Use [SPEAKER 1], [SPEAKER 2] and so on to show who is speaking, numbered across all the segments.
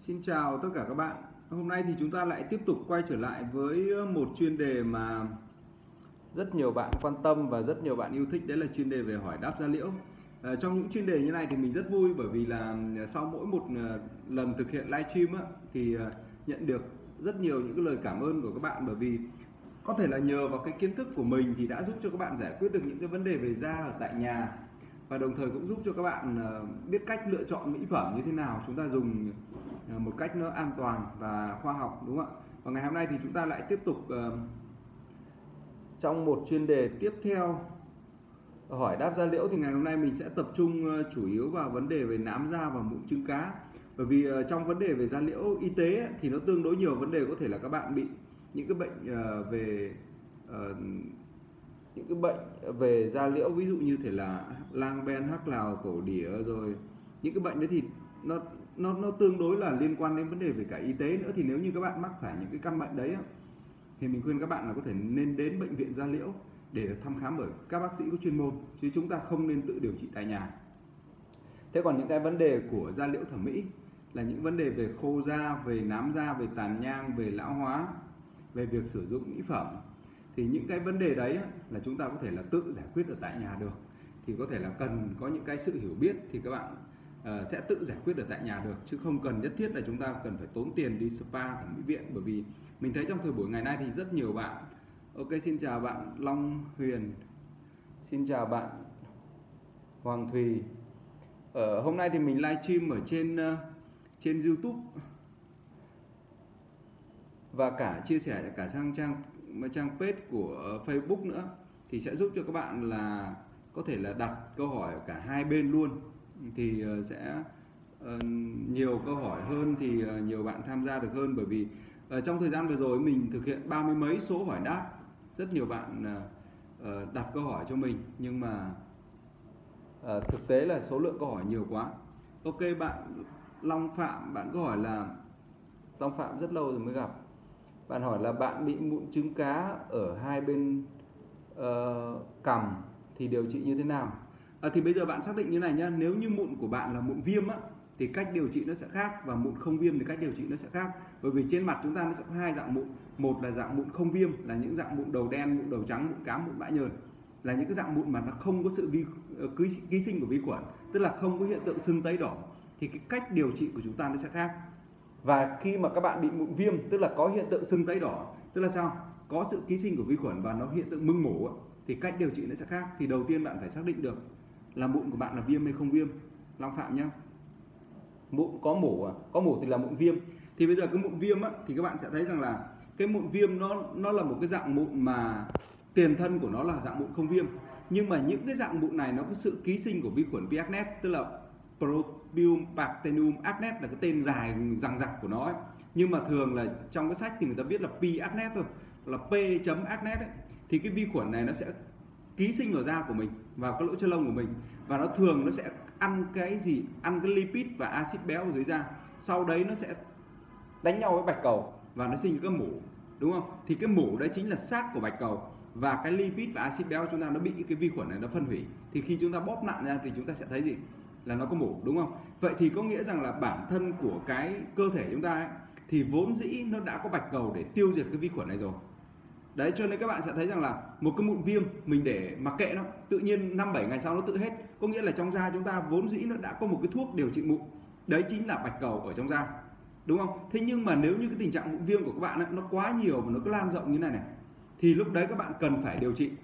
[SPEAKER 1] Xin chào tất cả các bạn. Hôm nay thì chúng ta lại tiếp tục quay trở lại với một chuyên đề mà rất nhiều bạn quan tâm và rất nhiều bạn yêu thích, đấy là chuyên đề về hỏi đáp da liễu. Trong những chuyên đề như này thì mình rất vui, bởi vì là sau mỗi một lần thực hiện livestream thì nhận được rất nhiều những cái lời cảm ơn của các bạn, bởi vì có thể là nhờ vào cái kiến thức của mình thì đã giúp cho các bạn giải quyết được những cái vấn đề về da ở tại nhà, và đồng thời cũng giúp cho các bạn biết cách lựa chọn mỹ phẩm như thế nào chúng ta dùng một cách nó an toàn và khoa học, đúng không ạ? Và ngày hôm nay thì chúng ta lại tiếp tục trong một chuyên đề tiếp theo hỏi đáp da liễu. Thì ngày hôm nay mình sẽ tập trung chủ yếu vào vấn đề về nám da và mụn trứng cá, bởi vì trong vấn đề về da liễu y tế thì nó tương đối nhiều vấn đề. Có thể là các bạn bị những cái bệnh về da liễu, ví dụ như thể là lang ben, hắc lào, cổ đỉa, rồi những cái bệnh đấy thì nó tương đối là liên quan đến vấn đề về cả y tế nữa. Thì nếu như các bạn mắc phải những cái căn bệnh đấy thì mình khuyên các bạn là có thể nên đến bệnh viện da liễu để thăm khám bởi các bác sĩ có chuyên môn, chứ chúng ta không nên tự điều trị tại nhà. Thế còn những cái vấn đề của da liễu thẩm mỹ là những vấn đề về khô da, về nám da, về tàn nhang, về lão hóa, về việc sử dụng mỹ phẩm, thì những cái vấn đề đấy là chúng ta có thể là tự giải quyết ở tại nhà được. Thì có thể là cần có những cái sự hiểu biết thì các bạn sẽ tự giải quyết ở tại nhà được, chứ không cần nhất thiết là chúng ta cần phải tốn tiền đi spa, thẩm mỹ viện. Bởi vì mình thấy trong thời buổi ngày nay thì rất nhiều bạn. Ok, xin chào bạn Long Huyền, xin chào bạn Hoàng Thùy. Hôm nay thì mình livestream ở trên YouTube và cả chia sẻ cả trang page của Facebook nữa, thì sẽ giúp cho các bạn là có thể là đặt câu hỏi ở cả hai bên luôn, thì sẽ nhiều câu hỏi hơn thì nhiều bạn tham gia được hơn. Bởi vì trong thời gian vừa rồi mình thực hiện 30 mấy số hỏi đáp, rất nhiều bạn đặt câu hỏi cho mình, nhưng mà thực tế là số lượng câu hỏi nhiều quá. Ok, bạn Long Phạm, bạn có hỏi là Long Phạm rất lâu rồi mới gặp. Bạn hỏi là bạn bị mụn trứng cá ở hai bên cằm thì điều trị như thế nào? Thì bây giờ bạn xác định như này nhá, nếu như mụn của bạn là mụn viêm thì cách điều trị nó sẽ khác, và mụn không viêm thì cách điều trị nó sẽ khác. Bởi vì trên mặt chúng ta nó sẽ có hai dạng mụn. Một là dạng mụn không viêm, là những dạng mụn đầu đen, mụn đầu trắng, mụn cám, mụn bã nhờn, là những cái dạng mụn mà nó không có sự ký sinh của vi khuẩn, tức là không có hiện tượng sưng tấy đỏ, thì cái cách điều trị của chúng ta nó sẽ khác. Và khi mà các bạn bị mụn viêm, tức là có hiện tượng sưng tấy đỏ, tức là sao? Có sự ký sinh của vi khuẩn và nó hiện tượng mưng mủ, thì cách điều trị nó sẽ khác. Thì đầu tiên bạn phải xác định được là mụn của bạn là viêm hay không viêm, Long Phạm nhé. Mụn có mủ có mủ thì là mụn viêm. Thì bây giờ cái mụn viêm thì các bạn sẽ thấy rằng là cái mụn viêm nó là một cái dạng mụn mà tiền thân của nó là dạng mụn không viêm. Nhưng mà những cái dạng mụn này nó có sự ký sinh của vi khuẩn P. acnes, tức là Proteus Parthenium acnes là cái tên dài dằng dặc của nó ấy. Nhưng mà thường là trong cái sách thì người ta viết là P. acnes thôi, là P.acnes ấy. Thì cái vi khuẩn này nó sẽ ký sinh vào da của mình, vào cái lỗ chân lông của mình, và nó thường nó sẽ ăn cái gì? Ăn cái lipid và axit béo ở dưới da. Sau đấy nó sẽ đánh nhau với bạch cầu và nó sinh cái mủ, đúng không? Thì cái mủ đấy chính là xác của bạch cầu, và cái lipid và axit béo chúng ta nó bị cái vi khuẩn này nó phân hủy. Thì khi chúng ta bóp nặn ra thì chúng ta sẽ thấy gì? Là nó có mủ, đúng không? Vậy thì có nghĩa rằng là bản thân của cái cơ thể chúng ta ấy, thì vốn dĩ nó đã có bạch cầu để tiêu diệt cái vi khuẩn này rồi. Đấy, cho nên các bạn sẽ thấy rằng là một cái mụn viêm mình để mặc kệ nó, tự nhiên 5-7 ngày sau nó tự hết. Có nghĩa là trong da chúng ta vốn dĩ nó đã có một cái thuốc điều trị mụn, đấy chính là bạch cầu ở trong da, đúng không? Thế nhưng mà nếu như cái tình trạng mụn viêm của các bạn ấy, nó quá nhiều và nó cứ lan rộng như này thì lúc đấy các bạn cần phải điều trị.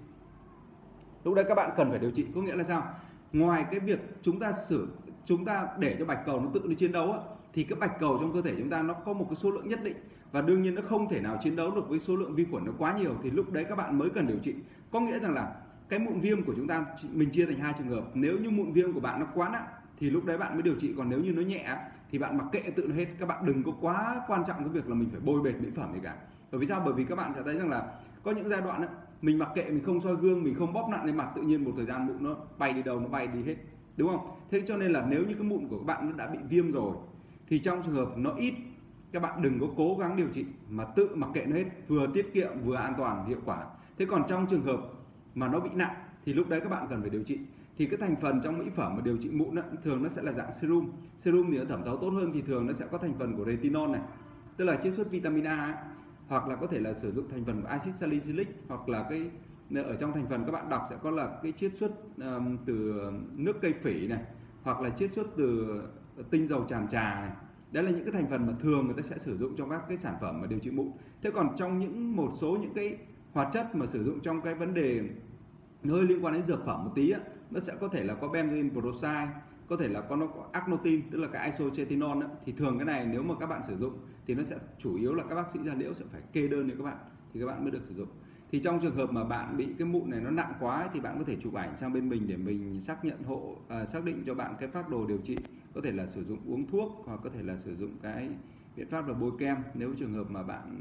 [SPEAKER 1] Có nghĩa là sao? Ngoài cái việc chúng ta để cho bạch cầu nó tự nó chiến đấu thì cái bạch cầu trong cơ thể chúng ta nó có một cái số lượng nhất định, và đương nhiên nó không thể nào chiến đấu được với số lượng vi khuẩn nó quá nhiều, thì lúc đấy các bạn mới cần điều trị. Có nghĩa rằng là cái mụn viêm của chúng ta mình chia thành hai trường hợp. Nếu như mụn viêm của bạn nó quá nặng thì lúc đấy bạn mới điều trị, còn nếu như nó nhẹ thì bạn mặc kệ tự nó hết. Các bạn đừng có quá quan trọng cái việc là mình phải bôi bệt mỹ phẩm gì cả. Bởi vì sao? Bởi vì các bạn sẽ thấy rằng là có những giai đoạn mình mặc kệ, mình không soi gương, mình không bóp nặn lên mặt, tự nhiên một thời gian mụn nó bay đi đâu nó bay đi hết, đúng không? Thế cho nên là nếu như cái mụn của các bạn nó đã bị viêm rồi thì trong trường hợp nó ít, các bạn đừng có cố gắng điều trị mà tự mặc kệ nó hết, vừa tiết kiệm vừa an toàn hiệu quả. Thế còn trong trường hợp mà nó bị nặng thì lúc đấy các bạn cần phải điều trị. Thì cái thành phần trong mỹ phẩm mà điều trị mụn thường nó sẽ là dạng serum. Serum thì nó thẩm thấu tốt hơn, thì thường nó sẽ có thành phần của retinol này, tức là chiết xuất vitamin A, hoặc là có thể là sử dụng thành phần của axit salicylic, hoặc là cái ở trong thành phần các bạn đọc sẽ có là cái chiết xuất từ nước cây phỉ này, hoặc là chiết xuất từ tinh dầu tràm trà này. Đấy là những cái thành phần mà thường người ta sẽ sử dụng trong các cái sản phẩm mà điều trị mụn. Thế còn trong một số những cái hoạt chất mà sử dụng trong cái vấn đề hơi liên quan đến dược phẩm một tí nó sẽ có thể là có benzoyl peroxide, có thể là nó có acnotin, tức là cái isochetinol thì thường cái này nếu mà các bạn sử dụng thì nó sẽ chủ yếu là các bác sĩ da liễu sẽ phải kê đơn cho các bạn thì các bạn mới được sử dụng. Thì trong trường hợp mà bạn bị cái mụn này nó nặng quá thì bạn có thể chụp ảnh sang bên mình để mình xác định cho bạn cái phác đồ điều trị, có thể là sử dụng uống thuốc hoặc có thể là sử dụng cái biện pháp là bôi kem nếu trường hợp mà bạn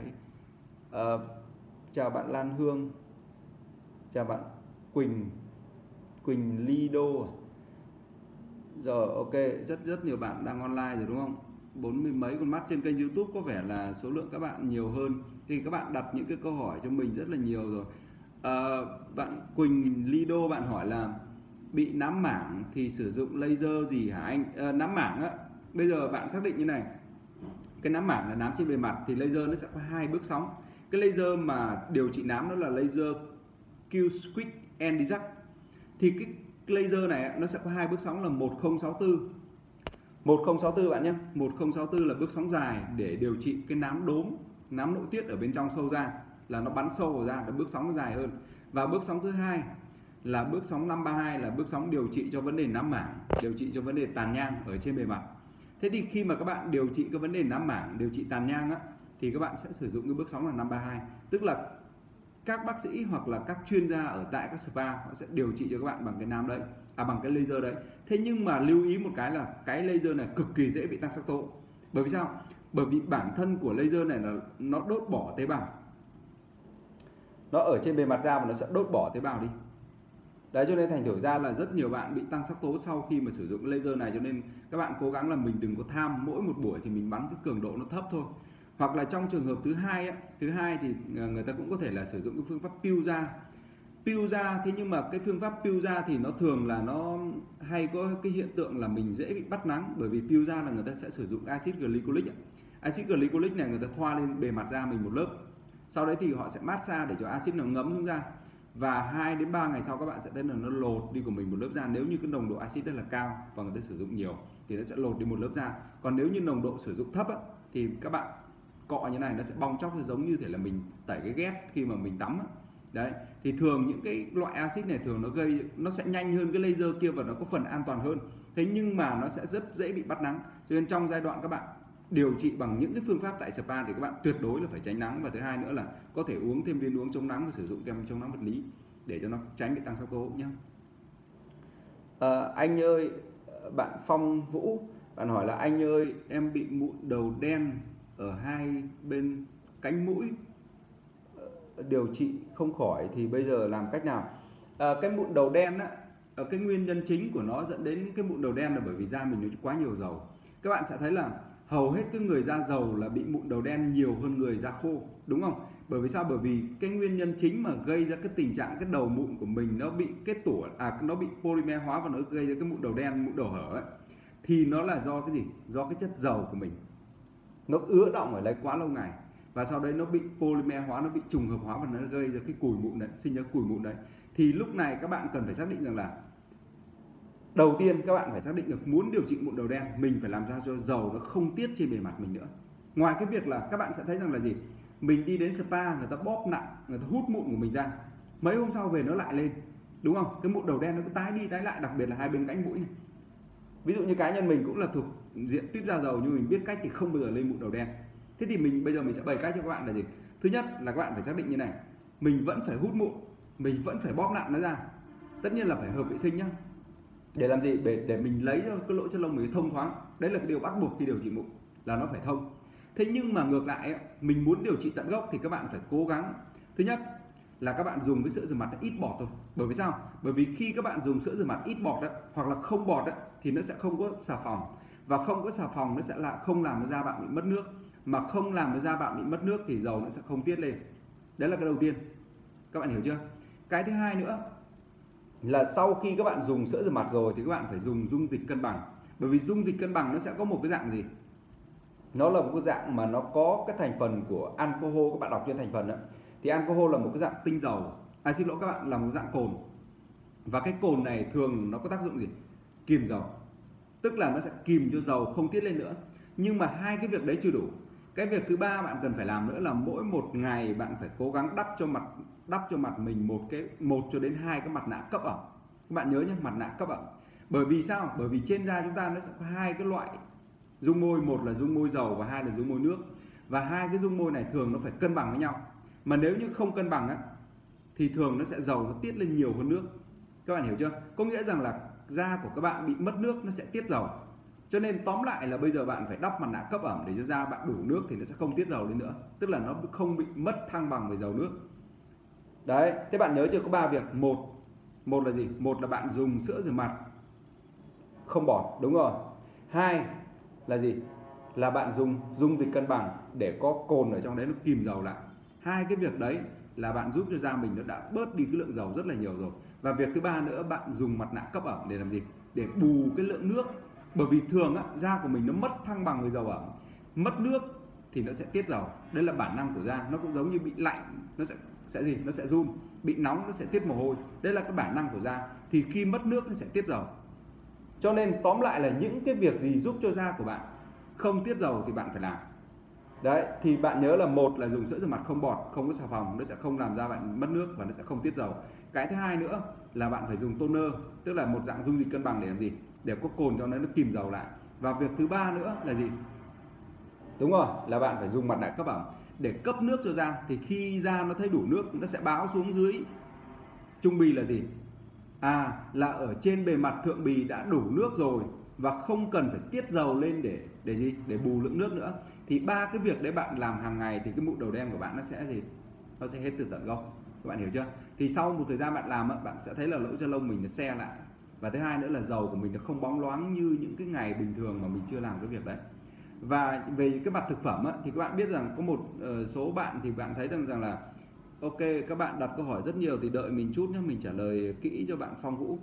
[SPEAKER 1] chào bạn Lan Hương, chào bạn Quỳnh Lido. Rồi ok, rất nhiều bạn đang online rồi đúng không? 40 mấy con mắt trên kênh YouTube có vẻ là số lượng các bạn nhiều hơn. Thì các bạn đặt những cái câu hỏi cho mình rất là nhiều rồi. Bạn Quỳnh Lido bạn hỏi là bị nám mảng thì sử dụng laser gì hả anh? Nám mảng bây giờ bạn xác định như này. Cái nám mảng là nám trên bề mặt thì laser nó sẽ có 2 bước sóng. Cái laser mà điều trị nám đó là laser Q-Squid and Dirac. Thì cái laser này nó sẽ có 2 bước sóng là 1064. 1064 bạn nhé. 1064 là bước sóng dài để điều trị cái nám đốm, nám nội tiết ở bên trong sâu ra, là nó bắn sâu vào da, là bước sóng nó dài hơn. Và bước sóng thứ hai là bước sóng 532 là bước sóng điều trị cho vấn đề nám mảng, điều trị cho vấn đề tàn nhang ở trên bề mặt. Thế thì khi mà các bạn điều trị cái vấn đề nám mảng, điều trị tàn nhang thì các bạn sẽ sử dụng cái bước sóng là 532, tức là các bác sĩ hoặc là các chuyên gia ở tại các spa họ sẽ điều trị cho các bạn bằng cái nám đấy, bằng cái laser đấy. Thế nhưng mà lưu ý một cái là cái laser này cực kỳ dễ bị tăng sắc tố. Bởi vì sao? Bởi vì bản thân của laser này là nó đốt bỏ tế bào. Nó ở trên bề mặt da và nó sẽ đốt bỏ tế bào đi. Đấy, cho nên thành thử ra là rất nhiều bạn bị tăng sắc tố sau khi mà sử dụng laser này. Cho nên các bạn cố gắng là mình đừng có tham, mỗi một buổi thì mình bắn cái cường độ nó thấp thôi. Hoặc là trong trường hợp thứ hai thì người ta cũng có thể là sử dụng cái phương pháp peel da. Thế nhưng mà cái phương pháp peel da thì nó thường là nó hay có cái hiện tượng là mình dễ bị bắt nắng, bởi vì peel da là người ta sẽ sử dụng axit glycolic. Axit glycolic này người ta thoa lên bề mặt da mình một lớp, sau đấy thì họ sẽ massage để cho axit nó ngấm xuống da, và 2 đến 3 ngày sau các bạn sẽ thấy là nó lột đi của mình một lớp da. Nếu như cái nồng độ axit rất là cao và người ta sử dụng nhiều thì nó sẽ lột đi một lớp da. Còn nếu như nồng độ sử dụng thấp thì các bạn cọ như này nó sẽ bong chóc, giống như thể là mình tẩy cái ghét khi mà mình tắm đấy. Thì thường những cái loại axit này thường nó sẽ nhanh hơn cái laser kia và nó có phần an toàn hơn. Thế nhưng mà nó sẽ rất dễ bị bắt nắng. Cho nên trong giai đoạn các bạn điều trị bằng những cái phương pháp tại spa thì các bạn tuyệt đối là phải tránh nắng. Và thứ hai nữa là có thể uống thêm viên uống chống nắng và sử dụng kem chống nắng vật lý để cho nó tránh bị tăng sắc tố nhé. Anh ơi, bạn Phong Vũ, bạn hỏi là anh ơi em bị mụn đầu đen ở 2 bên cánh mũi, điều trị không khỏi thì bây giờ làm cách nào? Cái mụn đầu đen cái nguyên nhân chính của nó dẫn đến cái mụn đầu đen là bởi vì da mình nó quá nhiều dầu. Các bạn sẽ thấy là hầu hết cái người da dầu là bị mụn đầu đen nhiều hơn người da khô, đúng không? Bởi vì sao? Bởi vì cái nguyên nhân chính mà gây ra cái tình trạng cái đầu mụn của mình nó bị kết tủa, nó bị polymer hóa và nó gây ra cái mụn đầu đen, mụn đầu hở thì nó là do cái gì? Do cái chất dầu của mình nó ứa đọng ở đấy quá lâu ngày, và sau đấy nó bị polymer hóa, nó bị trùng hợp hóa và nó gây ra cái cùi mụn đấy, sinh ra cùi mụn đấy. Thì lúc này các bạn cần phải xác định rằng là đầu tiên các bạn phải xác định được muốn điều trị mụn đầu đen mình phải làm sao cho dầu nó không tiết trên bề mặt mình nữa. Ngoài cái việc là các bạn sẽ thấy rằng là gì, mình đi đến spa người ta bóp nặng, người ta hút mụn của mình ra, mấy hôm sau về nó lại lên, đúng không? Cái mụn đầu đen nó cứ tái đi tái lại, đặc biệt là 2 bên cánh mũi này. Ví dụ như cá nhân mình cũng là thuộc diện tuyết da dầu, nhưng mình biết cách thì không bao giờ lên mụn đầu đen. Thế thì bây giờ mình sẽ bày cách cho các bạn là gì? Thứ nhất là các bạn phải xác định như này, mình vẫn phải hút mụn, mình vẫn phải bóp nặng nó ra. Tất nhiên là phải hợp vệ sinh nhá. Để làm gì? Để mình lấy cho cái lỗ chân lông mình thông thoáng. Đấy là cái điều bắt buộc khi điều trị mụn, là nó phải thông. Thế nhưng mà ngược lại mình muốn điều trị tận gốc thì các bạn phải cố gắng. Thứ nhất là các bạn dùng cái sữa rửa mặt ít bọt thôi. Bởi vì sao? Bởi vì khi các bạn dùng sữa rửa mặt ít bọt hoặc là không bọt thì nó sẽ không có xà phòng, và không có xà phòng nó sẽ là không làm cho da bạn bị mất nước, mà không làm cho da bạn bị mất nước thì dầu nó sẽ không tiết lên. Đấy là cái đầu tiên. Các bạn hiểu chưa? Cái thứ hai nữa là sau khi các bạn dùng sữa rửa mặt rồi thì các bạn phải dùng dung dịch cân bằng. Bởi vì dung dịch cân bằng nó sẽ có một cái dạng gì? Nó là một cái dạng mà nó có cái thành phần của alcohol, các bạn đọc trên thành phần đó. Thì alcohol là một cái dạng tinh dầu, xin lỗi các bạn, là một dạng cồn. Và cái cồn này thường nó có tác dụng gì? Kìm dầu. Tức là nó sẽ kìm cho dầu không tiết lên nữa. Nhưng mà hai cái việc đấy chưa đủ. Cái việc thứ ba bạn cần phải làm nữa là mỗi một ngày bạn phải cố gắng đắp cho mặt mình một cho đến 2 cái mặt nạ cấp ẩm. Các bạn nhớ nhé, mặt nạ cấp ẩm. Bởi vì sao? Bởi vì trên da chúng ta nó sẽ có hai cái loại dung môi, một là dung môi dầu và hai là dung môi nước. Và hai cái dung môi này thường nó phải cân bằng với nhau. Mà nếu như không cân bằng á, thì thường nó sẽ dầu nó tiết lên nhiều hơn nước. Các bạn hiểu chưa? Có nghĩa rằng là da của các bạn bị mất nước nó sẽ tiết dầu. Cho nên tóm lại là bây giờ bạn phải đắp mặt nạ cấp ẩm để cho da bạn đủ nước thì nó sẽ không tiết dầu lên nữa. Tức là nó không bị mất thăng bằng về dầu nước. Đấy, thế bạn nhớ chưa, có 3 việc. Một là gì? Một là bạn dùng sữa rửa mặt không bọt, đúng rồi. 2 là gì? Là bạn dùng dung dịch cân bằng để có cồn ở trong đấy nó kìm dầu lại. Hai cái việc đấy là bạn giúp cho da mình nó đã bớt đi cái lượng dầu rất là nhiều rồi. Và việc thứ ba nữa, bạn dùng mặt nạ cấp ẩm để làm gì? Để bù cái lượng nước. Bởi vì thường á, da của mình nó mất thăng bằng với dầu ẩm, mất nước thì nó sẽ tiết dầu. Đây là bản năng của da. Nó cũng giống như bị lạnh nó sẽ gì? Nó sẽ run. Bị nóng nó sẽ tiết mồ hôi. Đây là cái bản năng của da. Thì khi mất nước nó sẽ tiết dầu. Cho nên tóm lại là những cái việc gì giúp cho da của bạn không tiết dầu thì bạn phải làm. Đấy, thì bạn nhớ là một là dùng sữa rửa mặt không bọt, không có xà phòng, nó sẽ không làm da bạn mất nước và nó sẽ không tiết dầu. Cái thứ hai nữa là bạn phải dùng toner, tức là một dạng dung dịch cân bằng để làm gì? Để có cồn cho nó kìm dầu lại. Và việc thứ ba nữa là gì? Đúng rồi, là bạn phải dùng mặt nạ cấp ẩm để cấp nước cho da. Thì khi da nó thấy đủ nước, nó sẽ báo xuống dưới trung bì là gì? Là ở trên bề mặt thượng bì đã đủ nước rồi và không cần phải tiết dầu lên để gì? Để bù lượng nước nữa. Thì ba cái việc đấy bạn làm hàng ngày thì cái mụn đầu đen của bạn nó sẽ gì? Nó sẽ hết từ tận gốc. Các bạn hiểu chưa? Thì sau một thời gian bạn làm bạn sẽ thấy là lỗ chân lông mình nó se lại. Và thứ hai nữa là dầu của mình nó không bóng loáng như những cái ngày bình thường mà mình chưa làm cái việc đấy. Và về cái mặt thực phẩm thì các bạn biết rằng có một số bạn thì bạn thấy rằng là ok, các bạn đặt câu hỏi rất nhiều thì đợi mình chút nhé, mình trả lời kỹ cho bạn Phong Vũ.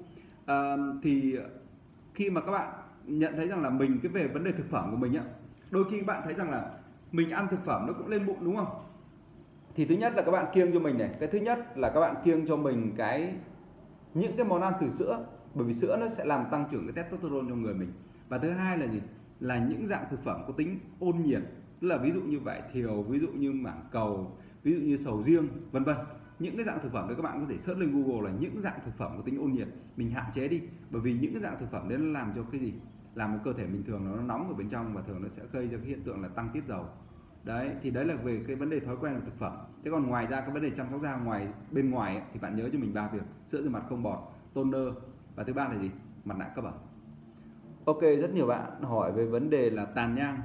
[SPEAKER 1] Thì khi mà các bạn nhận thấy rằng là mình cái về vấn đề thực phẩm của mình đôi khi các bạn thấy rằng là mình ăn thực phẩm nó cũng lên bụng, đúng không? Thì thứ nhất là các bạn kiêng cho mình này, cái thứ nhất là các bạn kiêng cho mình những cái món ăn từ sữa, bởi vì sữa nó sẽ làm tăng trưởng cái testosterone trong người mình. Và thứ hai là gì? Là những dạng thực phẩm có tính ôn nhiệt, tức là ví dụ như vải thiều, ví dụ như mảng cầu, ví dụ như sầu riêng, vân vân. Những cái dạng thực phẩm đấy các bạn có thể search lên Google là những dạng thực phẩm có tính ôn nhiệt, mình hạn chế đi, bởi vì những cái dạng thực phẩm đấy nó làm cho cái gì? Làm cho cơ thể mình thường nó nóng ở bên trong và thường nó sẽ gây ra cái hiện tượng là tăng tiết dầu. Đấy, thì đấy là về cái vấn đề thói quen của thực phẩm. Thế còn ngoài ra cái vấn đề chăm sóc da bên ngoài thì bạn nhớ cho mình 3 việc: sữa rửa mặt không bọt, toner, và thứ ba là gì? Mặt nạ cấp ẩm. Ok, rất nhiều bạn hỏi về vấn đề là tàn nhang.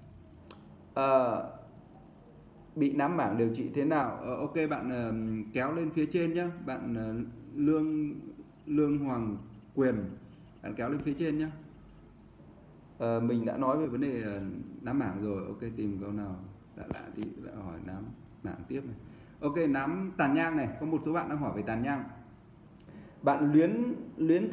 [SPEAKER 1] Bị nám mảng điều trị thế nào? Ok, bạn kéo lên phía trên nhé, bạn Lương Hoàng Quyền, bạn kéo lên phía trên nhé. Mình đã nói về vấn đề nám mảng rồi. Ok, tìm câu nào lạ thì lại hỏi nám mảng tiếp này. Ok, nám tàn nhang này, có một số bạn đang hỏi về tàn nhang. Bạn Luyến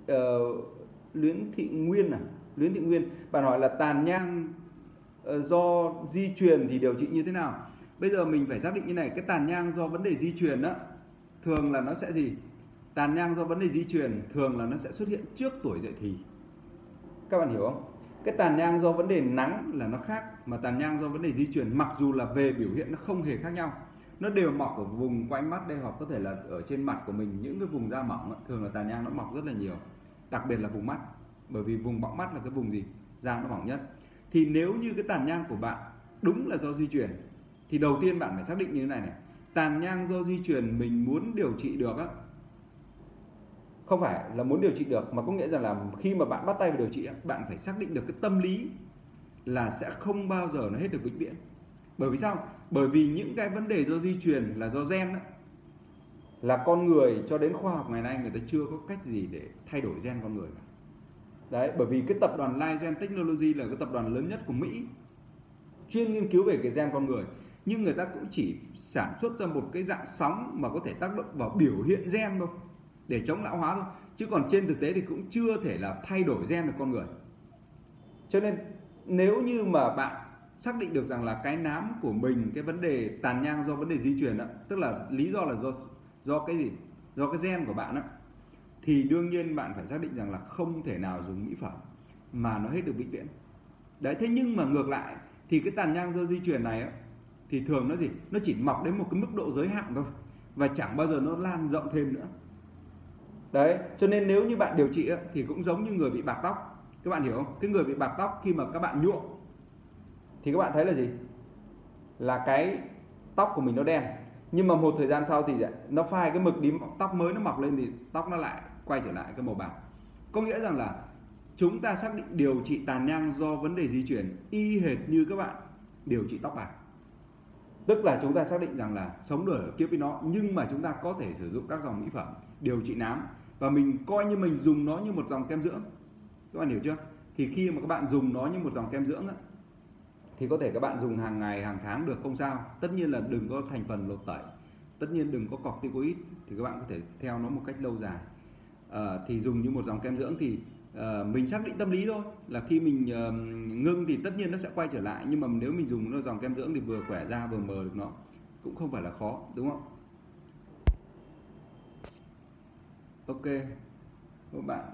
[SPEAKER 1] Thị Nguyên, bạn hỏi là tàn nhang do di truyền thì điều trị như thế nào? Bây giờ mình phải xác định như này, cái tàn nhang do vấn đề di truyền thường là nó sẽ gì? Tàn nhang do vấn đề di truyền thường là nó sẽ xuất hiện trước tuổi dậy thì. Các bạn hiểu không? Cái tàn nhang do vấn đề nắng là nó khác, mà tàn nhang do vấn đề di truyền mặc dù là về biểu hiện nó không hề khác nhau, nó đều mọc ở vùng quanh mắt đây, hoặc có thể là ở trên mặt của mình, những cái vùng da mỏng thường là tàn nhang nó mọc rất là nhiều, đặc biệt là vùng mắt, bởi vì vùng bọng mắt là cái vùng gì? Da nó mỏng nhất. Thì nếu như cái tàn nhang của bạn đúng là do di truyền thì đầu tiên bạn phải xác định như thế này. Tàn nhang do di truyền mình muốn điều trị được không phải là muốn điều trị được, mà có nghĩa rằng là khi mà bạn bắt tay vào điều trị bạn phải xác định được cái tâm lý là sẽ không bao giờ nó hết được vĩnh viễn. Bởi vì sao? Bởi vì những cái vấn đề do di truyền là do gen là con người cho đến khoa học ngày nay người ta chưa có cách gì để thay đổi gen con người. Đấy, bởi vì cái tập đoàn Ligen Technology là cái tập đoàn lớn nhất của Mỹ chuyên nghiên cứu về cái gen con người, nhưng người ta cũng chỉ sản xuất ra một cái dạng sóng mà có thể tác động vào biểu hiện gen thôi. để chống lão hóa thôi, chứ còn trên thực tế thì cũng chưa thể là thay đổi gen được con người. Cho nên nếu như mà bạn xác định được rằng là cái nám của mình, cái vấn đề tàn nhang do vấn đề di truyền đó, tức là lý do là do cái gì, do cái gen của bạn đó, thì đương nhiên bạn phải xác định rằng là không thể nào dùng mỹ phẩm mà nó hết được vĩnh viễn. Đấy, thế nhưng mà ngược lại thì cái tàn nhang do di truyền này á, thì thường nó gì, nó chỉ mọc đến một cái mức độ giới hạn thôi và chẳng bao giờ nó lan rộng thêm nữa. Đấy, cho nên nếu như bạn điều trị á, thì cũng giống như người bị bạc tóc, các bạn hiểu không? Cái người bị bạc tóc khi mà các bạn nhuộm thì các bạn thấy là gì, là cái tóc của mình nó đen, nhưng mà một thời gian sau thì nó phai cái mực đím tóc mới nó mọc lên thì tóc nó lại quay trở lại cái màu bạc. Có nghĩa rằng là chúng ta xác định điều trị tàn nhang do vấn đề di truyền y hệt như các bạn điều trị tóc bạc. Tức là chúng ta xác định rằng là sống đời kiếp với nó, nhưng mà chúng ta có thể sử dụng các dòng mỹ phẩm điều trị nám và mình coi như mình dùng nó như một dòng kem dưỡng. Các bạn hiểu chưa? Thì khi mà các bạn dùng nó như một dòng kem dưỡng á, thì có thể các bạn dùng hàng ngày, hàng tháng được, không sao. Tất nhiên là đừng có thành phần lột tẩy, tất nhiên đừng có corticoid, thì các bạn có thể theo nó một cách lâu dài. Thì dùng như một dòng kem dưỡng thì mình xác định tâm lý thôi, là khi mình ngưng thì tất nhiên nó sẽ quay trở lại, nhưng mà nếu mình dùng nó dòng kem dưỡng thì vừa khỏe da vừa mờ được nó, cũng không phải là khó, đúng không? Ok các bạn.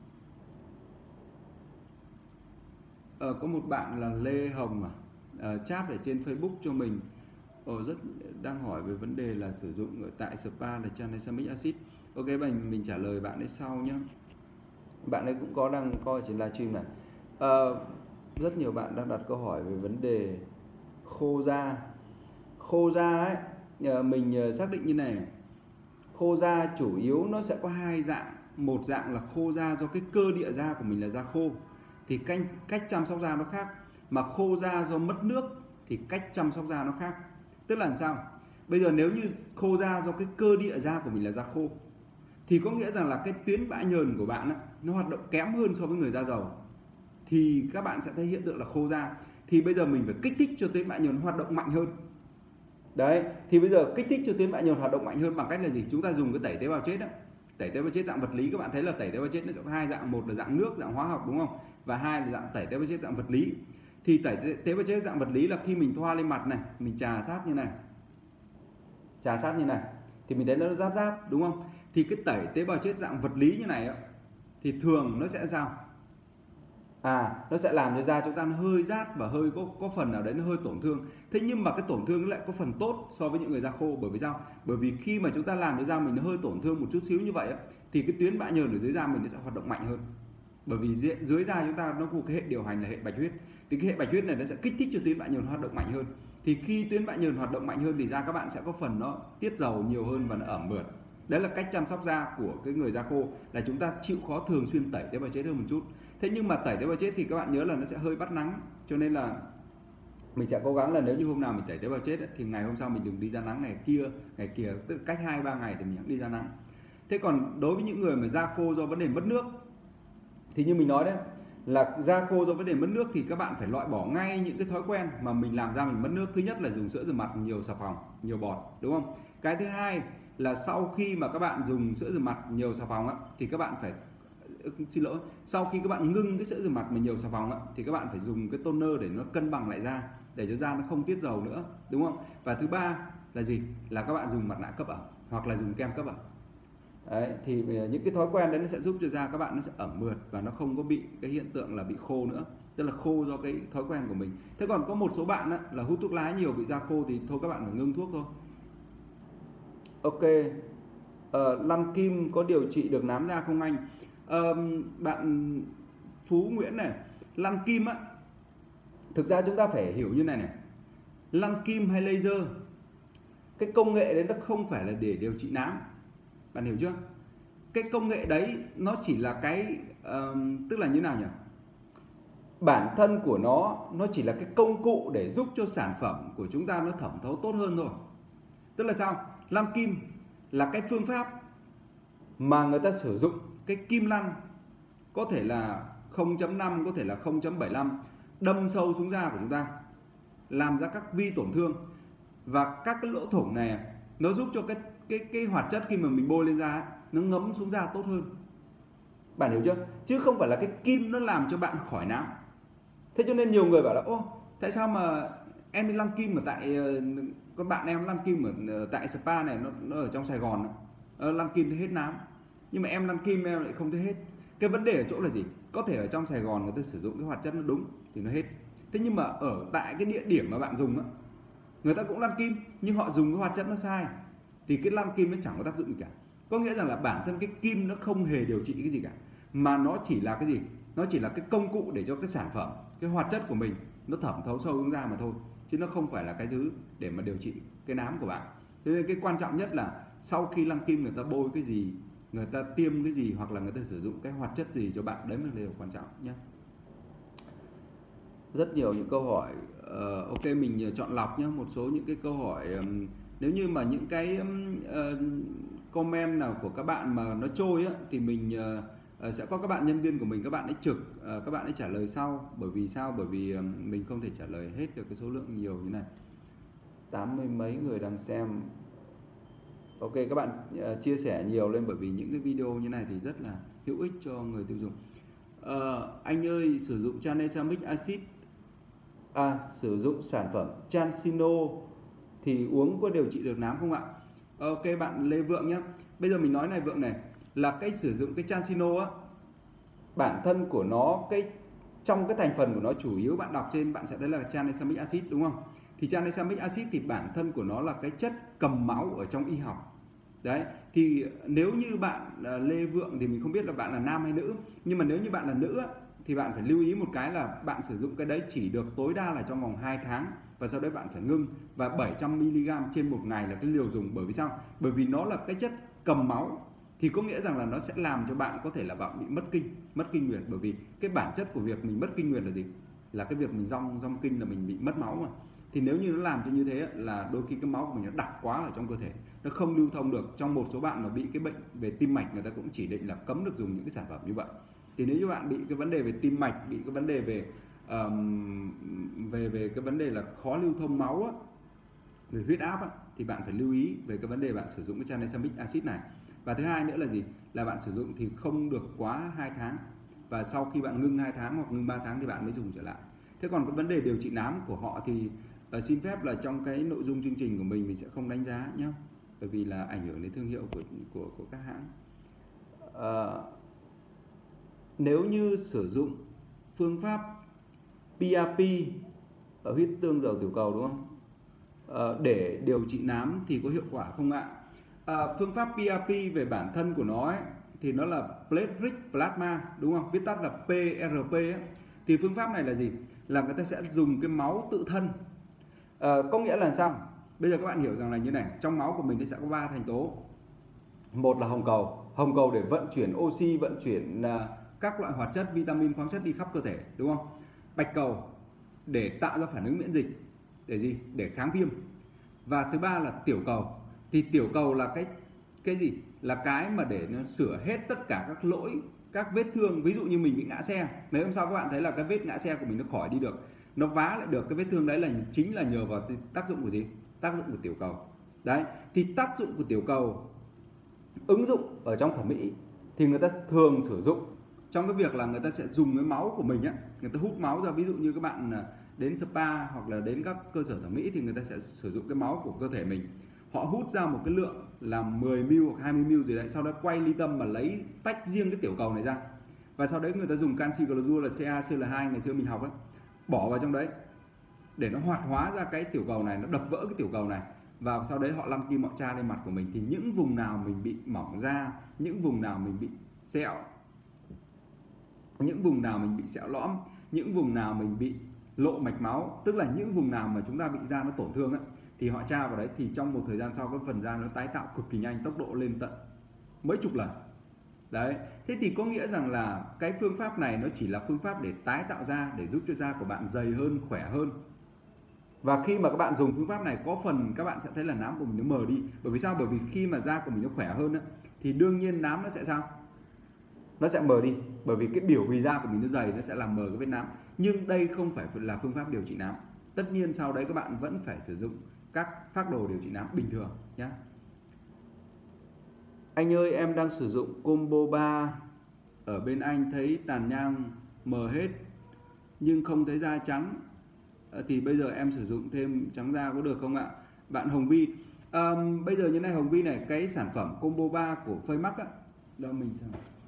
[SPEAKER 1] Có một bạn là Lê Hồng chat ở trên Facebook cho mình, rất đang hỏi về vấn đề là sử dụng ở tại spa là tranexamic acid. Ok, mình trả lời bạn ấy sau nhé. Bạn ấy cũng có đang coi trên livestream này. Rất nhiều bạn đang đặt câu hỏi về vấn đề khô da. Khô da ấy, mình xác định như này. Khô da chủ yếu nó sẽ có hai dạng. Một dạng là khô da do cái cơ địa da của mình là da khô, thì cách chăm sóc da nó khác. Mà khô da do mất nước thì cách chăm sóc da nó khác. Tức là làm sao? Bây giờ nếu như khô da do cái cơ địa da của mình là da khô, thì có nghĩa rằng là cái tuyến bã nhờn của bạn nó hoạt động kém hơn so với người da dầu, thì các bạn sẽ thấy hiện tượng là khô da. Thì bây giờ mình phải kích thích cho tuyến bã nhờn hoạt động mạnh hơn. Đấy, thì bây giờ kích thích cho tuyến bã nhờn hoạt động mạnh hơn bằng cách là gì? Chúng ta dùng cái tẩy tế bào chết đó. Tẩy tế bào chết dạng vật lý, các bạn thấy là tẩy tế bào chết nó có hai dạng, một là dạng nước, dạng hóa học, đúng không? Và hai là dạng tẩy tế bào chết dạng vật lý. Thì tẩy tế bào chết dạng vật lý là khi mình thoa lên mặt này, mình chà sát như này, thì mình thấy nó giáp, đúng không? Thì cái tẩy tế bào chết dạng vật lý như này thì thường nó sẽ sao? Nó sẽ làm cho da chúng ta nó hơi rát và hơi có phần nào đấy nó hơi tổn thương. Thế nhưng mà cái tổn thương lại có phần tốt so với những người da khô. Bởi vì sao? Bởi vì khi mà chúng ta làm cho da mình nó hơi tổn thương một chút xíu như vậy thì cái tuyến bã nhờn ở dưới da mình nó sẽ hoạt động mạnh hơn. Bởi vì dưới da chúng ta nó có một cái hệ điều hành là hệ bạch huyết, thì cái hệ bạch huyết này nó sẽ kích thích cho tuyến bã nhờn hoạt động mạnh hơn. Thì khi tuyến bã nhờn hoạt động mạnh hơn thì da các bạn sẽ có phần nó tiết dầu nhiều hơn và nó ẩm mượt. Đấy là cách chăm sóc da của cái người da khô, là chúng ta chịu khó thường xuyên tẩy tế bào chết hơn một chút. Thế nhưng mà tẩy tế bào chết thì các bạn nhớ là nó sẽ hơi bắt nắng, cho nên là mình sẽ cố gắng là nếu như hôm nào mình tẩy tế bào chết thì ngày hôm sau mình đừng đi ra nắng ngày kia, tức cách 2-3 ngày thì mình hãy đi ra nắng. Thế còn đối với những người mà da khô do vấn đề mất nước thì như mình nói đấy, là da khô do vấn đề mất nước thì các bạn phải loại bỏ ngay những cái thói quen mà mình làm da mình mất nước. Thứ nhất là dùng sữa rửa mặt nhiều xà phòng, nhiều bọt, đúng không? Cái thứ hai là sau khi mà các bạn dùng sữa rửa mặt nhiều xà phòng thì các bạn phải sau khi các bạn ngưng cái sữa rửa mặt mà nhiều xà phòng thì các bạn phải dùng cái toner để nó cân bằng lại da, để cho da nó không tiết dầu nữa, đúng không? Và thứ ba là gì? Là các bạn dùng mặt nạ cấp ẩm hoặc là dùng kem cấp ẩm. Đấy, thì những cái thói quen đấy nó sẽ giúp cho da các bạn nó sẽ ẩm mượt và nó không có bị cái hiện tượng là bị khô nữa, tức là khô do cái thói quen của mình. Thế còn có một số bạn là hút thuốc lá nhiều bị da khô thì thôi các bạn phải ngưng thuốc thôi. Ok, lăn kim có điều trị được nám da không anh? Bạn Phú Nguyễn này, lăn kim thực ra chúng ta phải hiểu như này, lăn kim hay laser, cái công nghệ đấy nó không phải là để điều trị nám, bạn hiểu chưa? Cái công nghệ đấy nó chỉ là cái tức là như nào nhỉ? Bản thân của nó chỉ là cái công cụ để giúp cho sản phẩm của chúng ta nó thẩm thấu tốt hơn thôi. Tức là sao? Lăn kim là cái phương pháp mà người ta sử dụng cái kim lăn, có thể là 0.5, có thể là 0.75, đâm sâu xuống da của chúng ta, làm ra các vi tổn thương. Và các cái lỗ thủng này nó giúp cho cái hoạt chất khi mà mình bôi lên da nó ngấm xuống da tốt hơn. Bạn hiểu chưa? Chứ không phải là cái kim nó làm cho bạn khỏi nám. Thế cho nên nhiều người bảo là ô, tại sao mà em đi lăn kim ở tại con bạn em lăn kim ở tại spa này, nó ở trong Sài Gòn, lăn kim thì hết nám, nhưng mà em lăn kim em lại không thấy hết. Cái vấn đề ở chỗ là gì? Có thể ở trong Sài Gòn người ta sử dụng cái hoạt chất nó đúng thì nó hết. Thế nhưng mà ở tại cái địa điểm mà bạn dùng á, người ta cũng lăn kim nhưng họ dùng cái hoạt chất nó sai, thì cái lăn kim nó chẳng có tác dụng gì cả. Có nghĩa rằng là bản thân cái kim nó không hề điều trị cái gì cả, mà nó chỉ là cái gì? Nó chỉ là cái công cụ để cho cái sản phẩm, cái hoạt chất của mình nó thẩm thấu sâu xuống da mà thôi, chứ nó không phải là cái thứ để mà điều trị cái nám của bạn. Thế nên cái quan trọng nhất là sau khi lăn kim người ta bôi cái gì, người ta tiêm cái gì, hoặc là người ta sử dụng cái hoạt chất gì cho bạn, đấy mới là điều quan trọng nhé. Rất nhiều những câu hỏi, ok mình chọn lọc nhé, một số những cái câu hỏi, nếu như mà những cái comment nào của các bạn mà nó trôi á, thì mình sẽ có các bạn nhân viên của mình, các bạn ấy trực, các bạn ấy trả lời sau. Bởi vì sao? Bởi vì mình không thể trả lời hết được cái số lượng nhiều như này. 80 mấy người đang xem. Ok, các bạn chia sẻ nhiều lên, bởi vì những cái video như này thì rất là hữu ích cho người tiêu dùng. Anh ơi, sử dụng tranexamic acid, sử dụng sản phẩm Chansino thì uống có điều trị được nám không ạ? Ok bạn Lê Vượng nhé. Bây giờ mình nói này Vượng này, là cái sử dụng cái Chansino á, bản thân của nó, trong cái thành phần của nó chủ yếu bạn đọc trên bạn sẽ thấy là tranexamic acid đúng không? Thì tranexamic acid thì bản thân của nó là cái chất cầm máu ở trong y học. Đấy, thì nếu như bạn Lê Vượng thì mình không biết là bạn là nam hay nữ, nhưng mà nếu như bạn là nữ thì bạn phải lưu ý một cái là bạn sử dụng cái đấy chỉ được tối đa là trong vòng 2 tháng, và sau đấy bạn phải ngưng, và 700mg trên một ngày là cái liều dùng. Bởi vì sao? Bởi vì nó là cái chất cầm máu, thì có nghĩa rằng là nó sẽ làm cho bạn có thể là bạn bị mất kinh nguyệt. Bởi vì cái bản chất của việc mình mất kinh nguyệt là gì? Là cái việc mình rong kinh, là mình bị mất máu mà. Thì nếu như nó làm cho như thế là đôi khi cái máu của mình nó đặc quá ở trong cơ thể, nó không lưu thông được. Trong một số bạn mà bị cái bệnh về tim mạch, người ta cũng chỉ định là cấm được dùng những cái sản phẩm như vậy. Thì nếu như bạn bị cái vấn đề về tim mạch, bị cái vấn đề về về cái vấn đề là khó lưu thông máu á, về huyết áp á, thì bạn phải lưu ý về cái vấn đề bạn sử dụng cái tranexamic acid này. Và thứ hai nữa là gì? Là bạn sử dụng thì không được quá 2 tháng, và sau khi bạn ngưng 2 tháng hoặc ngưng 3 tháng thì bạn mới dùng trở lại. Thế còn cái vấn đề điều trị nám của họ thì xin phép là trong cái nội dung chương trình của mình sẽ không đánh giá nhé, bởi vì là ảnh hưởng đến thương hiệu của các hãng. Nếu như sử dụng phương pháp PRP ở huyết tương dầu tiểu cầu đúng không? Để điều trị nám thì có hiệu quả không ạ? Phương pháp PRP về bản thân của nó ấy, thì nó là Plethoric Plasma đúng không? Viết tắt là PRP ấy. Thì phương pháp này là gì? Là người ta sẽ dùng cái máu tự thân. Có nghĩa là sao? Bây giờ các bạn hiểu rằng là như này, trong máu của mình thì sẽ có 3 thành tố. Một là hồng cầu để vận chuyển oxy, vận chuyển các loại hoạt chất, vitamin, khoáng chất đi khắp cơ thể đúng không? Bạch cầu để tạo ra phản ứng miễn dịch, để gì? Để kháng viêm. Và thứ ba là tiểu cầu. Thì tiểu cầu là cái gì? Là cái mà để nó sửa hết tất cả các lỗi, các vết thương. Ví dụ như mình bị ngã xe, mấy hôm sau các bạn thấy là cái vết ngã xe của mình nó khỏi đi được, nó vá lại được cái vết thương đấy, là chính là nhờ vào tác dụng của gì? Tác dụng của tiểu cầu. Đấy, thì tác dụng của tiểu cầu ứng dụng ở trong thẩm mỹ thì người ta thường sử dụng trong cái việc là người ta sẽ dùng cái máu của mình á, người ta hút máu ra. Ví dụ như các bạn đến spa hoặc là đến các cơ sở thẩm mỹ thì người ta sẽ sử dụng cái máu của cơ thể mình, họ hút ra một cái lượng là 10ml hoặc 20ml gì đấy, sau đó quay ly tâm và lấy tách riêng cái tiểu cầu này ra, và sau đấy người ta dùng canxi glacol là CaCl2 ngày xưa mình học ấy, bỏ vào trong đấy để nó hoạt hóa ra cái tiểu cầu này, nó đập vỡ cái tiểu cầu này, và sau đấy họ lăn kim họ tra lên mặt của mình. Thì những vùng nào mình bị mỏng da, những vùng nào mình bị sẹo, những vùng nào mình bị sẹo lõm, những vùng nào mình bị lộ mạch máu, tức là những vùng nào mà chúng ta bị da nó tổn thương ấy, thì họ tra vào đấy, thì trong một thời gian sau cái phần da nó tái tạo cực kỳ nhanh, tốc độ lên tận mấy chục lần. Đấy, thế thì có nghĩa rằng là cái phương pháp này nó chỉ là phương pháp để tái tạo da, để giúp cho da của bạn dày hơn, khỏe hơn. Và khi mà các bạn dùng phương pháp này, có phần các bạn sẽ thấy là nám của mình nó mờ đi. Bởi vì sao? Bởi vì khi mà da của mình nó khỏe hơn á, thì đương nhiên nám nó sẽ sao? Nó sẽ mờ đi. Bởi vì cái biểu bì da của mình nó dày, nó sẽ làm mờ cái vết nám. Nhưng đây không phải là phương pháp điều trị nám. Tất nhiên sau đấy các bạn vẫn phải sử dụng các phác đồ điều trị nám bình thường nhé. Anh ơi, em đang sử dụng combo 3 ở bên anh thấy tàn nhang mờ hết nhưng không thấy da trắng, thì bây giờ em sử dụng thêm trắng da có được không ạ? Bạn Hồng Vi, bây giờ như này Hồng Vi này, cái sản phẩm combo 3 của Pharmac á, đâu mình xem.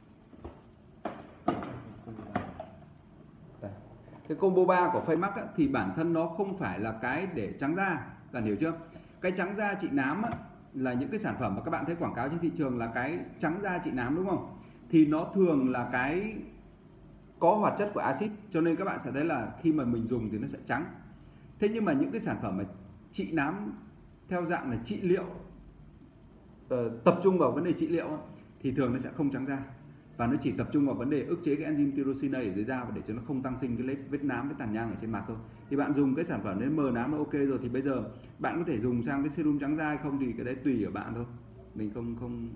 [SPEAKER 1] Đây. Cái combo 3 của Pharmac á, thì bản thân nó không phải là cái để trắng da, bạn hiểu chưa? Cái trắng da trị nám á, là những cái sản phẩm mà các bạn thấy quảng cáo trên thị trường là cái trắng da trị nám đúng không? Thì nó thường là cái có hoạt chất của axit, cho nên các bạn sẽ thấy là khi mà mình dùng thì nó sẽ trắng. Thế nhưng mà những cái sản phẩm mà trị nám theo dạng là trị liệu, tập trung vào vấn đề trị liệu thì thường nó sẽ không trắng da, và nó chỉ tập trung vào vấn đề ức chế cái enzyme tyrosinase ở dưới da và để cho nó không tăng sinh cái vết nám, với tàn nhang ở trên mặt thôi. Thì bạn dùng cái sản phẩm đến mờ nám là ok rồi, thì bây giờ bạn có thể dùng sang cái serum trắng da hay không thì cái đấy tùy ở bạn thôi. Mình không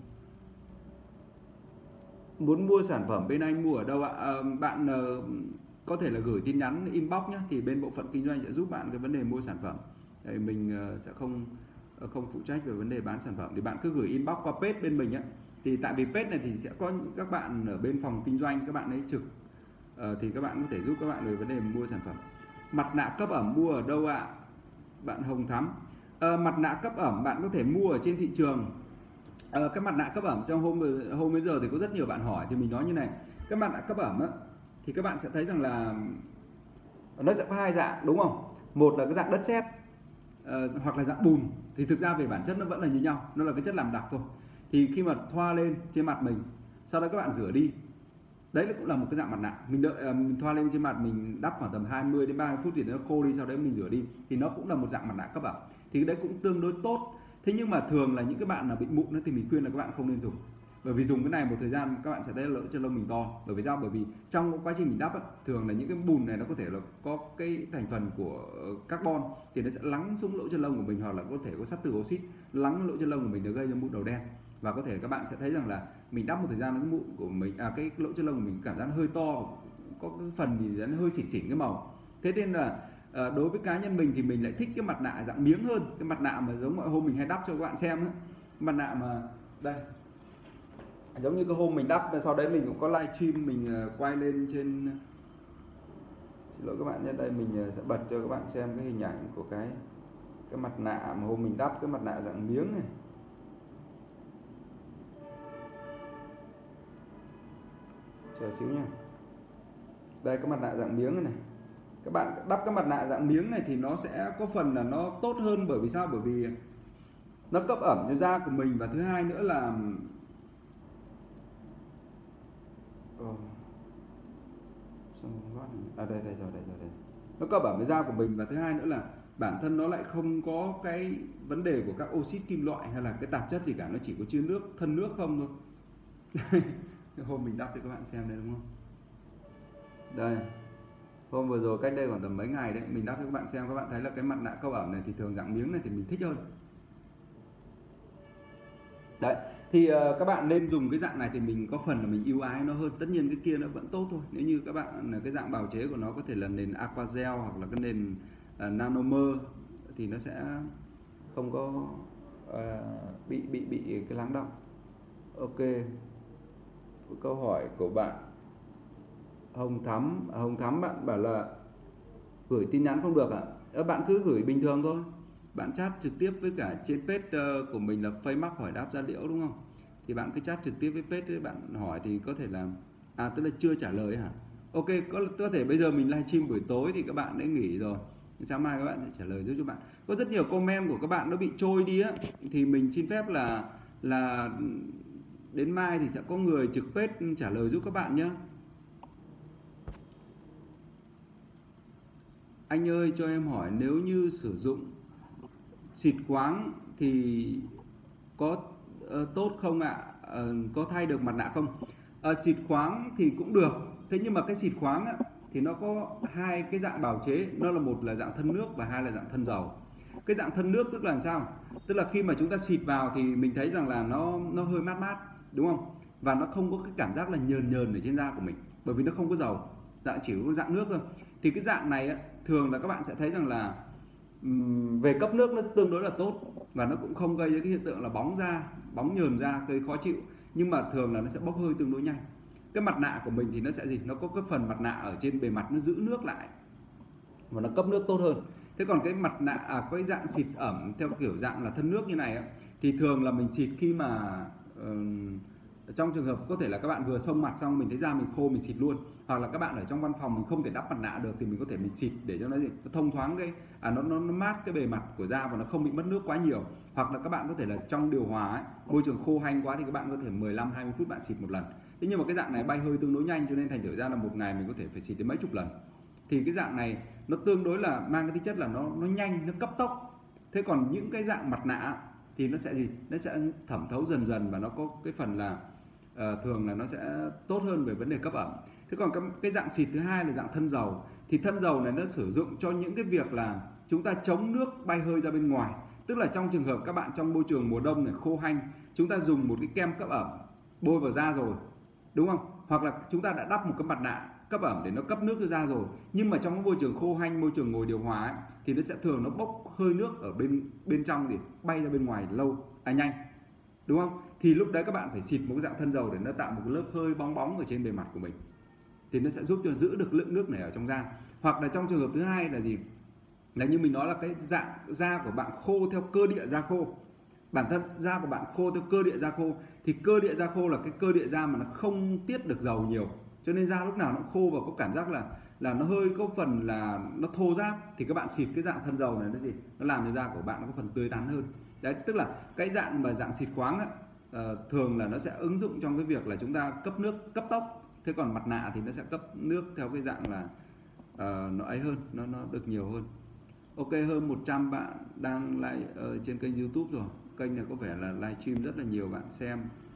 [SPEAKER 1] muốn mua sản phẩm bên anh mua ở đâu ạ? Bạn có thể là gửi tin nhắn inbox nhé, thì bên bộ phận kinh doanh sẽ giúp bạn cái vấn đề mua sản phẩm. Thì mình sẽ không phụ trách về vấn đề bán sản phẩm, thì bạn cứ gửi inbox qua page bên mình á. Thì tại vì page này thì sẽ có các bạn ở bên phòng kinh doanh, các bạn ấy trực, thì các bạn có thể giúp các bạn về vấn đề mua sản phẩm. Mặt nạ cấp ẩm mua ở đâu ạ? Bạn Hồng Thắm, mặt nạ cấp ẩm bạn có thể mua ở trên thị trường. Cái mặt nạ cấp ẩm trong hôm bây giờ thì có rất nhiều bạn hỏi, thì mình nói như này, cái mặt nạ cấp ẩm á, thì các bạn sẽ thấy rằng là nó sẽ có hai dạng đúng không? Một là cái dạng đất sét, hoặc là dạng bùn, thì thực ra về bản chất nó vẫn là như nhau, nó là cái chất làm đặc thôi. Thì khi mà thoa lên trên mặt mình, sau đó các bạn rửa đi, đấy cũng là một cái dạng mặt nạ. Mình đợi mình thoa lên trên mặt, mình đắp khoảng tầm 20 đến 30 phút thì nó khô đi, sau đấy mình rửa đi, thì nó cũng là một dạng mặt nạ cấp ẩm. Thì cái đấy cũng tương đối tốt. Thế nhưng mà thường là những cái bạn nào bị mụn thì mình khuyên là các bạn không nên dùng, bởi vì dùng cái này một thời gian các bạn sẽ thấy lỗ chân lông mình to. Bởi vì sao? Bởi vì trong quá trình mình đắp thường là những cái bùn này nó có thể là có cái thành phần của carbon, thì nó sẽ lắng xuống lỗ chân lông của mình, hoặc là có thể có sắt từ oxit lắng lỗ chân lông của mình, nó gây ra mụn đầu đen. Và có thể các bạn sẽ thấy rằng là mình đắp một thời gian cái mụn của mình, cái lỗ chân lông của mình cảm giác hơi to, có cái phần gì nó hơi xỉn xỉn cái màu. Thế nên là đối với cá nhân mình thì mình lại thích cái mặt nạ dạng miếng hơn, cái mặt nạ mà giống mọi hôm mình hay đắp cho các bạn xem ấy. Mặt nạ mà đây, giống như cái hôm mình đắp, sau đấy mình cũng có livestream, mình quay lên trên, xin lỗi các bạn nhé, đây mình sẽ bật cho các bạn xem cái hình ảnh của cái mặt nạ mà hôm mình đắp, cái mặt nạ dạng miếng này. Chờ xíu nha. Đây, cái mặt nạ dạng miếng này. Các bạn đắp cái mặt nạ dạng miếng này thì nó sẽ có phần là nó tốt hơn, bởi vì sao? Bởi vì nó cấp ẩm cho da của mình, và thứ hai nữa là đây rồi. Nó cấp ẩm cho da của mình, và thứ hai nữa là bản thân nó lại không có cái vấn đề của các oxit kim loại hay là cái tạp chất gì cả, nó chỉ có chứa nước, thân nước không thôi. Hôm mình đắp cho các bạn xem đây đúng không? Đây, hôm vừa rồi cách đây khoảng tầm mấy ngày đấy, mình đắp cho các bạn xem, các bạn thấy là cái mặt nạ cấp ẩm này thì thường dạng miếng này thì mình thích hơn. Đấy, thì các bạn nên dùng cái dạng này thì mình có phần là mình ưu ái nó hơn. Tất nhiên cái kia nó vẫn tốt thôi. Nếu như các bạn cái dạng bào chế của nó có thể là nền aquagel hoặc là cái nền nanomer thì nó sẽ không có bị cái lắng động. Ok, câu hỏi của bạn Hồng Thắm, bạn bảo là gửi tin nhắn không được ạ? Bạn cứ gửi bình thường thôi, bạn chat trực tiếp với cả trên page của mình là Pharmac hỏi đáp da liễu đúng không? Thì bạn cứ chat trực tiếp với page ấy, bạn hỏi thì có thể là tức là chưa trả lời hả? Ok, có thể bây giờ mình livestream buổi tối thì các bạn đã nghỉ rồi, sáng mai các bạn sẽ trả lời giúp cho bạn. Có rất nhiều comment của các bạn nó bị trôi đi á, thì mình xin phép là đến mai thì sẽ có người trực page trả lời giúp các bạn nhé. Anh ơi cho em hỏi, nếu như sử dụng xịt khoáng thì có tốt không ạ? Có thay được mặt nạ không? Xịt khoáng thì cũng được, thế nhưng mà cái xịt khoáng thì nó có hai cái dạng bào chế, nó là một là dạng thân nước và hai là dạng thân dầu. Cái dạng thân nước tức là làm sao? Tức là khi mà chúng ta xịt vào thì mình thấy rằng là nó hơi mát mát đúng không? Và nó không có cái cảm giác là nhờn nhờn ở trên da của mình, bởi vì nó không có dầu, chỉ có dạng nước thôi. Thì cái dạng này thường là các bạn sẽ thấy rằng là về cấp nước nó tương đối là tốt và nó cũng không gây cái hiện tượng là bóng nhờn da gây khó chịu, nhưng mà thường là nó sẽ bốc hơi tương đối nhanh. Cái mặt nạ của mình thì nó sẽ gì, nó có cái phần mặt nạ ở trên bề mặt nó giữ nước lại và nó cấp nước tốt hơn. Thế còn cái mặt nạ cái dạng xịt ẩm theo kiểu dạng là thân nước như này thì thường là mình xịt khi mà trong trường hợp có thể là các bạn vừa xông mặt xong mình thấy da mình khô mình xịt luôn, hoặc là các bạn ở trong văn phòng mình không thể đắp mặt nạ được thì mình có thể mình xịt để cho nó thông thoáng cái nó mát cái bề mặt của da và nó không bị mất nước quá nhiều. Hoặc là các bạn có thể là trong điều hòa môi trường khô hanh quá thì các bạn có thể 15-20 phút bạn xịt một lần. Thế nhưng mà cái dạng này bay hơi tương đối nhanh cho nên thành thử ra là một ngày mình có thể phải xịt đến mấy chục lần. Thì cái dạng này nó tương đối là mang cái tính chất là nó nhanh, nó cấp tốc. Thế còn những cái dạng mặt nạ thì nó sẽ gì, nó sẽ thẩm thấu dần dần và nó có cái phần là thường là nó sẽ tốt hơn về vấn đề cấp ẩm. Thế còn cái dạng xịt thứ hai là dạng thân dầu. Thì thân dầu này nó sử dụng cho những cái việc là chúng ta chống nước bay hơi ra bên ngoài. Tức là trong trường hợp các bạn trong môi trường mùa đông này khô hanh, chúng ta dùng một cái kem cấp ẩm bôi vào da rồi, đúng không? Hoặc là chúng ta đã đắp một cái mặt nạ cấp ẩm để nó cấp nước cho da rồi, nhưng mà trong cái môi trường khô hanh, môi trường ngồi điều hòa thì nó sẽ thường nó bốc hơi nước ở bên trong thì bay ra bên ngoài nhanh, đúng không? Thì lúc đấy các bạn phải xịt một cái dạng thân dầu để nó tạo một cái lớp hơi bóng bóng ở trên bề mặt của mình, thì nó sẽ giúp cho giữ được lượng nước này ở trong da. Hoặc là trong trường hợp thứ hai là gì, là như mình nói là cái dạng da của bạn khô theo cơ địa da khô, bản thân da của bạn khô theo cơ địa da khô, thì cơ địa da khô là cái cơ địa da mà nó không tiết được dầu nhiều, cho nên da lúc nào nó khô và có cảm giác là nó hơi có phần là nó thô ráp, thì các bạn xịt cái dạng thân dầu này nó gì, nó làm cho da của bạn nó có phần tươi tắn hơn. Đấy, tức là cái dạng mà dạng xịt khoáng thường là nó sẽ ứng dụng trong cái việc là chúng ta cấp nước cấp tốc. Thế còn mặt nạ thì nó sẽ cấp nước theo cái dạng là nó ấy hơn, nó được nhiều hơn. Ok, hơn 100 bạn đang live trên kênh YouTube rồi. Kênh này có vẻ là livestream rất là nhiều bạn xem.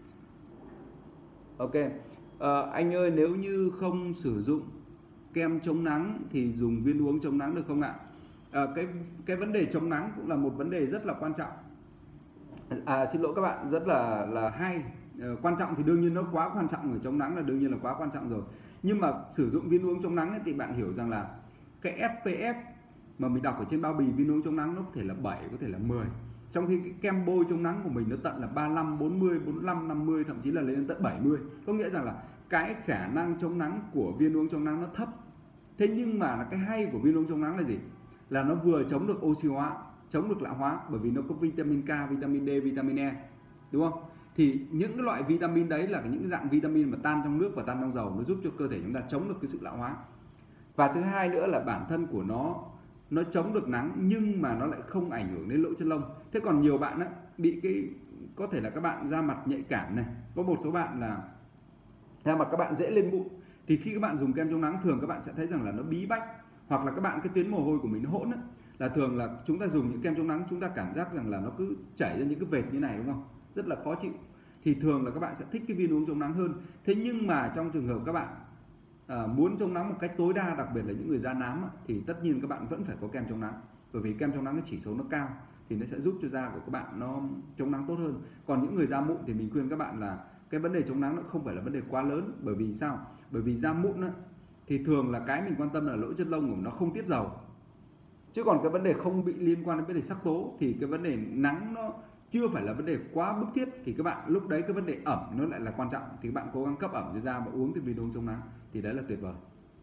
[SPEAKER 1] Ok, anh ơi, nếu như không sử dụng kem chống nắng thì dùng viên uống chống nắng được không ạ? Cái vấn đề chống nắng cũng là một vấn đề rất là quan trọng. Xin lỗi các bạn, rất là hay. Quan trọng thì đương nhiên nó quá quan trọng rồi, chống nắng là đương nhiên là quá quan trọng rồi. Nhưng mà sử dụng viên uống chống nắng ấy, thì bạn hiểu rằng là cái SPF mà mình đọc ở trên bao bì viên uống chống nắng nó có thể là 7, có thể là 10. Trong khi cái kem bôi chống nắng của mình nó tận là 35, 40, 45, 50, thậm chí là lên tận 70. Có nghĩa rằng là cái khả năng chống nắng của viên uống chống nắng nó thấp. Thế nhưng mà cái hay của viên uống chống nắng là gì? Là nó vừa chống được oxy hóa, chống được lão hóa, bởi vì nó có vitamin K, vitamin D, vitamin E, đúng không? Thì những cái loại vitamin đấy là những dạng vitamin mà tan trong nước và tan trong dầu, nó giúp cho cơ thể chúng ta chống được cái sự lão hóa. Và thứ hai nữa là bản thân của nó chống được nắng nhưng mà nó lại không ảnh hưởng đến lỗ chân lông. Thế còn nhiều bạn bị có thể là các bạn da mặt nhạy cảm này, có một số bạn là da mặt các bạn dễ lên mụn, thì khi các bạn dùng kem chống nắng thường các bạn sẽ thấy rằng là nó bí bách, hoặc là các bạn cái tuyến mồ hôi của mình nó hỗn là thường là chúng ta dùng những kem chống nắng chúng ta cảm giác rằng là nó cứ chảy ra những cái vệt như này, đúng không? Rất là khó chịu. Thì thường là các bạn sẽ thích cái viên uống chống nắng hơn. Thế nhưng mà trong trường hợp các bạn muốn chống nắng một cách tối đa, đặc biệt là những người da nám thì tất nhiên các bạn vẫn phải có kem chống nắng, bởi vì kem chống nắng cái chỉ số nó cao thì nó sẽ giúp cho da của các bạn nó chống nắng tốt hơn. Còn những người da mụn thì mình khuyên các bạn là cái vấn đề chống nắng nó không phải là vấn đề quá lớn. Bởi vì sao? Bởi vì da mụn thì thường là cái mình quan tâm là lỗ chân lông của nó không tiết dầu, chứ còn cái vấn đề không bị liên quan đến vấn đề sắc tố, thì cái vấn đề nắng nó chưa phải là vấn đề quá bức thiết, thì các bạn lúc đấy cái vấn đề ẩm nó lại là quan trọng, thì các bạn cố gắng cấp ẩm cho da và uống cái viên uống chống nắng thì đấy là tuyệt vời.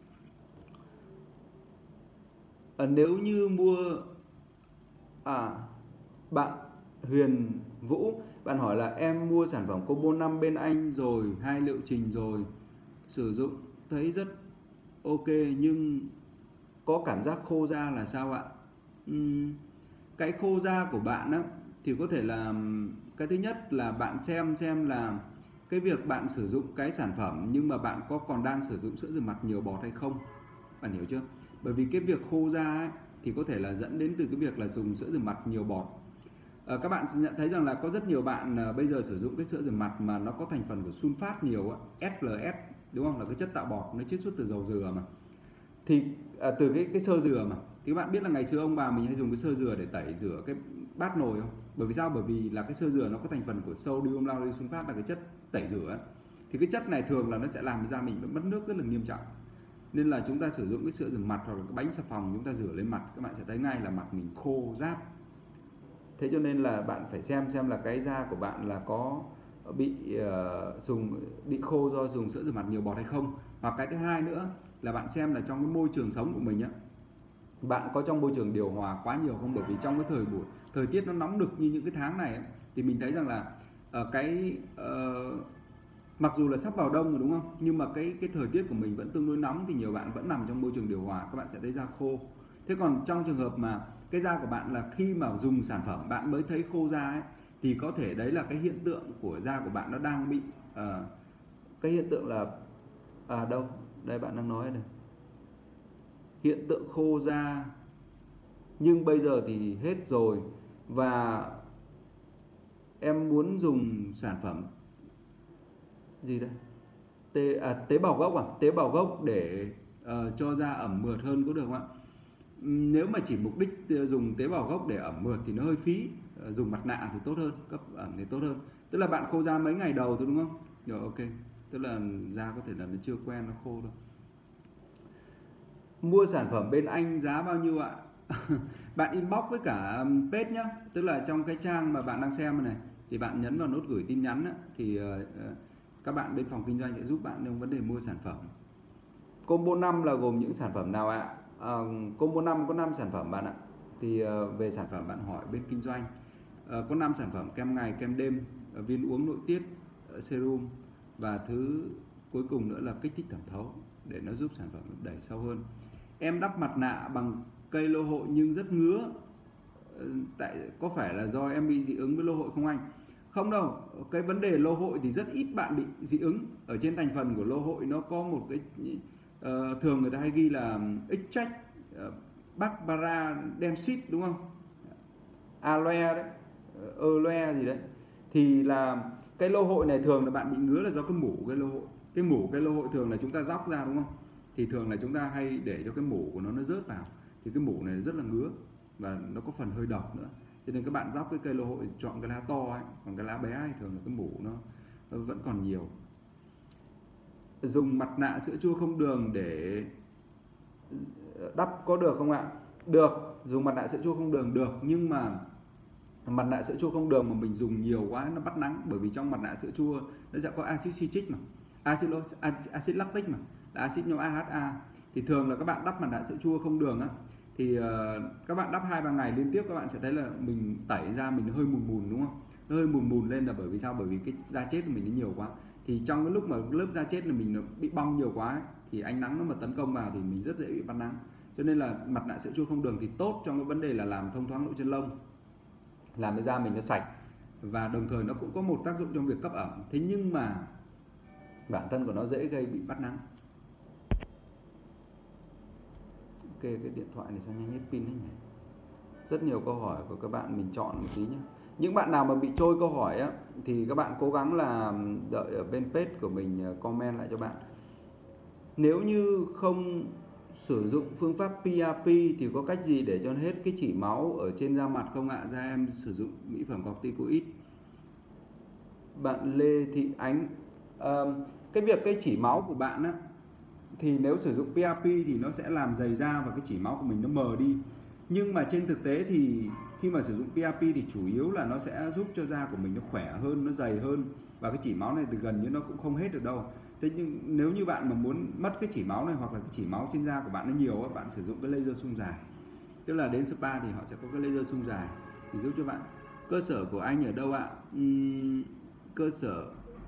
[SPEAKER 1] Nếu như mua bạn Huyền Vũ, bạn hỏi là em mua sản phẩm combo 5 bên anh rồi, 2 liệu trình rồi, sử dụng thấy rất ok nhưng có cảm giác khô da là sao ạ? Cái khô da của bạn thì có thể là cái thứ nhất là bạn xem là cái việc bạn sử dụng cái sản phẩm nhưng mà bạn có còn đang sử dụng sữa rửa mặt nhiều bọt hay không, bạn hiểu chưa? Bởi vì cái việc khô da thì có thể là dẫn đến từ cái việc là dùng sữa rửa mặt nhiều bọt. Các bạn nhận thấy rằng là có rất nhiều bạn bây giờ sử dụng cái sữa rửa mặt mà nó có thành phần của sunfat nhiều, SLS, đúng không? Là cái chất tạo bọt, nó chiết xuất từ dầu dừa mà. Thì từ cái xơ dừa mà, thì các bạn biết là ngày xưa ông bà mình hay dùng cái xơ dừa để tẩy rửa cái bát nồi không? Bởi vì sao? Bởi vì là cái xơ dừa nó có thành phần của sodium lauryl sulfat là cái chất tẩy rửa. Thì cái chất này thường là nó sẽ làm cho da mình mất nước rất là nghiêm trọng. Nên là chúng ta sử dụng cái sữa rửa mặt hoặc là cái bánh xà phòng chúng ta rửa lên mặt, các bạn sẽ thấy ngay là mặt mình khô rát. Thế cho nên là bạn phải xem là cái da của bạn là có bị bị khô do dùng sữa rửa mặt nhiều bọt hay không. Hoặc cái thứ hai nữa là bạn xem là trong cái môi trường sống của mình á, bạn có trong môi trường điều hòa quá nhiều không? Bởi vì trong cái thời tiết nó nóng nực như những cái tháng này ấy, thì mình thấy rằng là mặc dù là sắp vào đông rồi đúng không? Nhưng mà cái thời tiết của mình vẫn tương đối nóng thì nhiều bạn vẫn nằm trong môi trường điều hòa, các bạn sẽ thấy da khô. Thế còn trong trường hợp mà cái da của bạn là khi mà dùng sản phẩm bạn mới thấy khô da ấy, thì có thể đấy là cái hiện tượng của da của bạn nó đang bị cái hiện tượng là đâu? Đây bạn đang nói này. Hiện tượng khô da nhưng bây giờ thì hết rồi và em muốn dùng sản phẩm gì đây? Tế bào gốc tế bào gốc để cho da ẩm mượt hơn có được không ạ? Nếu mà chỉ mục đích dùng tế bào gốc để ẩm mượt thì nó hơi phí, dùng mặt nạ thì tốt hơn, cấp ẩm thì tốt hơn. Tức là bạn khô da mấy ngày đầu thôi đúng không? Rồi ok, tức là da có thể là nó chưa quen, nó khô thôi. Mua sản phẩm bên anh giá bao nhiêu ạ? Bạn inbox với cả page nhá, tức là trong cái trang mà bạn đang xem này thì bạn nhấn vào nút gửi tin nhắn á, thì các bạn bên phòng kinh doanh sẽ giúp bạn trong vấn đề mua sản phẩm. Combo 5 là gồm những sản phẩm nào ạ? Combo 5 có 5 sản phẩm bạn ạ. Thì về sản phẩm bạn hỏi bên kinh doanh. Có 5 sản phẩm: kem ngày, kem đêm, viên uống nội tiết, serum và thứ cuối cùng nữa là kích thích thẩm thấu để nó giúp sản phẩm đẩy sâu hơn. Em đắp mặt nạ bằng cây lô hội nhưng rất ngứa. Có phải là do em bị dị ứng với lô hội không anh? Không đâu, cái vấn đề lô hội thì rất ít bạn bị dị ứng. Ở trên thành phần của lô hội nó có một cái thường người ta hay ghi là extract bacbarademsit đúng không? Aloe đấy, aloe gì đấy. Thì là cái lô hội này thường là bạn bị ngứa là do cái mủ cái lô hội. Cái mủ cái lô hội thường là chúng ta róc ra đúng không? Thì thường là chúng ta hay để cho cái mủ của nó rớt vào. Thì cái mủ này rất là ngứa và nó có phần hơi độc nữa. Cho nên các bạn róc cái cây lô hội chọn cái lá to ấy, còn cái lá bé ấy, thường là cái mủ nó vẫn còn nhiều. Dùng mặt nạ sữa chua không đường để đắp có được không ạ? Được, dùng mặt nạ sữa chua không đường được, nhưng mà mặt nạ sữa chua không đường mà mình dùng nhiều quá nó bắt nắng, bởi vì trong mặt nạ sữa chua nó sẽ có axit citric mà, axit lactic mà, là axit nhóm AHA. Thì thường là các bạn đắp mặt nạ sữa chua không đường á, thì các bạn đắp 2-3 ngày liên tiếp các bạn sẽ thấy là mình tẩy ra mình hơi mùn đúng không? Nó hơi mùn lên là bởi vì sao? Bởi vì cái da chết của mình nó nhiều quá. Thì trong cái lúc mà lớp da chết là mình nó bị bong nhiều quá ấy, thì ánh nắng nó mà tấn công vào thì mình rất dễ bị bắt nắng. Cho nên là mặt nạ sữa chua không đường thì tốt trong cái vấn đề là làm thông thoáng lỗ chân lông, làm cái da mình nó sạch, và đồng thời nó cũng có một tác dụng trong việc cấp ẩm. Thế nhưng mà bản thân của nó dễ gây bị bắt nắng. Ok, cái điện thoại này sao nhanh hết pin đấy nhỉ? Rất nhiều câu hỏi của các bạn, mình chọn một tí nhé. Những bạn nào mà bị trôi câu hỏi á, thì các bạn cố gắng là đợi ở bên page của mình comment lại cho bạn. Nếu như không sử dụng phương pháp PRP thì có cách gì để cho hết cái chỉ máu ở trên da mặt không ạ? Da em sử dụng mỹ phẩm corticoid. Bạn Lê Thị Ánh, cái việc cái chỉ máu của bạn á, thì nếu sử dụng PRP thì nó sẽ làm dày da và cái chỉ máu của mình nó mờ đi. Nhưng mà trên thực tế thì khi mà sử dụng PRP thì chủ yếu là nó sẽ giúp cho da của mình nó khỏe hơn, nó dày hơn, và cái chỉ máu này thì gần như nó cũng không hết được đâu. Thế nhưng nếu như bạn mà muốn mất cái chỉ máu này hoặc là cái chỉ máu trên da của bạn nó nhiều, bạn sử dụng cái laser xung dài. Tức là đến spa thì họ sẽ có cái laser xung dài thì giúp cho bạn. Cơ sở của anh ở đâu ạ? Cơ sở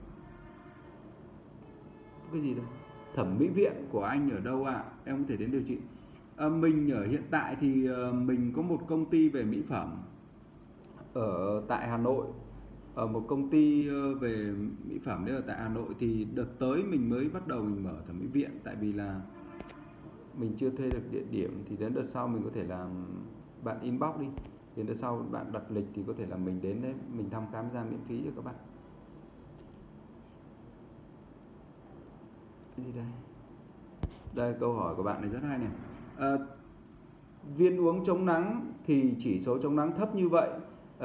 [SPEAKER 1] cái gì đâu? Thẩm mỹ viện của anh ở đâu ạ? Em có thể đến điều trị. Mình ở hiện tại thì mình có một công ty về mỹ phẩm ở tại Hà Nội. Ở một công ty về mỹ phẩm đấy ở tại Hà Nội, thì đợt tới mình mới bắt đầu mình mở thẩm mỹ viện, tại vì là mình chưa thuê được địa điểm. Thì đến đợt sau mình có thể là bạn inbox đi, đến đợt sau bạn đặt lịch thì có thể là mình đến đấy mình thăm khám da miễn phí cho các bạn. Cái gì đây? Đây, câu hỏi của bạn này rất hay này. Viên uống chống nắng thì chỉ số chống nắng thấp như vậy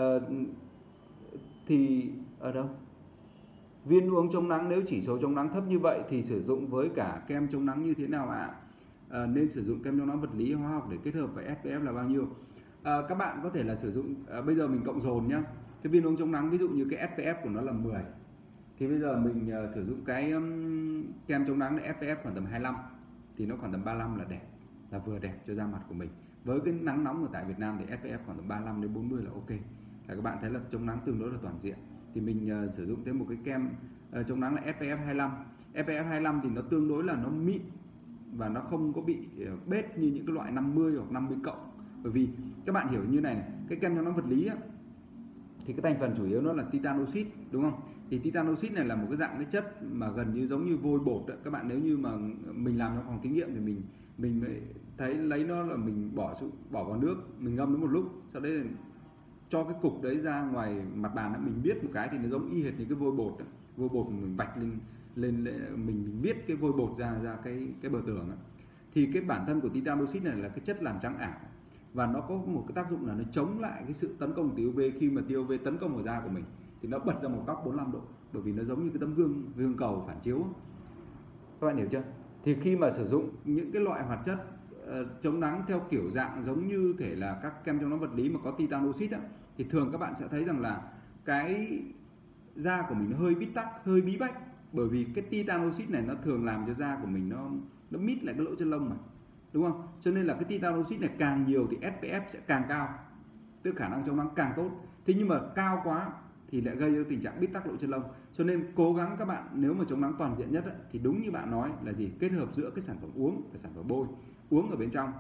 [SPEAKER 1] thì ở đâu? Viên uống chống nắng nếu chỉ số chống nắng thấp như vậy thì sử dụng với cả kem chống nắng như thế nào ạ? nên sử dụng kem chống nắng vật lý hóa học để kết hợp với SPF là bao nhiêu. Các bạn có thể là sử dụng bây giờ mình cộng dồn nhá. Cái viên ống chống nắng ví dụ như cái SPF của nó là 10 thì bây giờ mình sử dụng cái kem chống nắng để SPF khoảng tầm 25 thì nó khoảng tầm 35 là đẹp, là vừa đẹp cho da mặt của mình. Với cái nắng nóng ở tại Việt Nam thì SPF khoảng tầm 35 đến 40 là ok. Là các bạn thấy là chống nắng tương đối là toàn diện. Thì mình sử dụng thêm một cái kem chống nắng là SPF 25. SPF 25 thì nó tương đối là nó mịn và nó không có bị bết như những cái loại 50 hoặc 50 cộng. Bởi vì các bạn hiểu như này, cái kem chống nắng vật lý á, thì cái thành phần chủ yếu nó là titan oxide, đúng không? Thì titan oxide này là một cái dạng cái chất mà gần như giống như vôi bột đó. Các bạn nếu như mà mình làm trong phòng thí nghiệm thì mình thấy lấy nó là mình bỏ vào nước, mình ngâm nó một lúc, sau đấy cho cái cục đấy ra ngoài mặt bàn đó, mình viết một cái thì nó giống y hệt như cái vôi bột đó. Vôi bột mình vạch lên mình viết cái vôi bột ra cái bờ tường đó. Thì cái bản thân của titan oxide này là cái chất làm trắng ảo và nó có một cái tác dụng là nó chống lại cái sự tấn công của tia UV. Khi mà tia UV tấn công vào da của mình thì nó bật ra một góc 45 độ, bởi vì nó giống như cái tấm gương cầu phản chiếu. Các bạn hiểu chưa? Thì khi mà sử dụng những cái loại hoạt chất chống nắng theo kiểu dạng giống như thể là các kem chống nắng vật lý mà có titan oxide thì thường các bạn sẽ thấy rằng là cái da của mình nó hơi bít tắc, hơi bí bách, bởi vì cái titan oxide này nó thường làm cho da của mình nó mít lại cái lỗ chân lông mà, đúng không? Cho nên là cái titan oxide này càng nhiều thì SPF sẽ càng cao, tức khả năng chống nắng càng tốt. Thế nhưng mà cao quá thì lại gây ra tình trạng bít tắc lỗ chân lông. Cho nên cố gắng các bạn nếu mà chống nắng toàn diện nhất thì đúng như bạn nói là gì, kết hợp giữa cái sản phẩm uống và sản phẩm bôi. Uống ở bên trong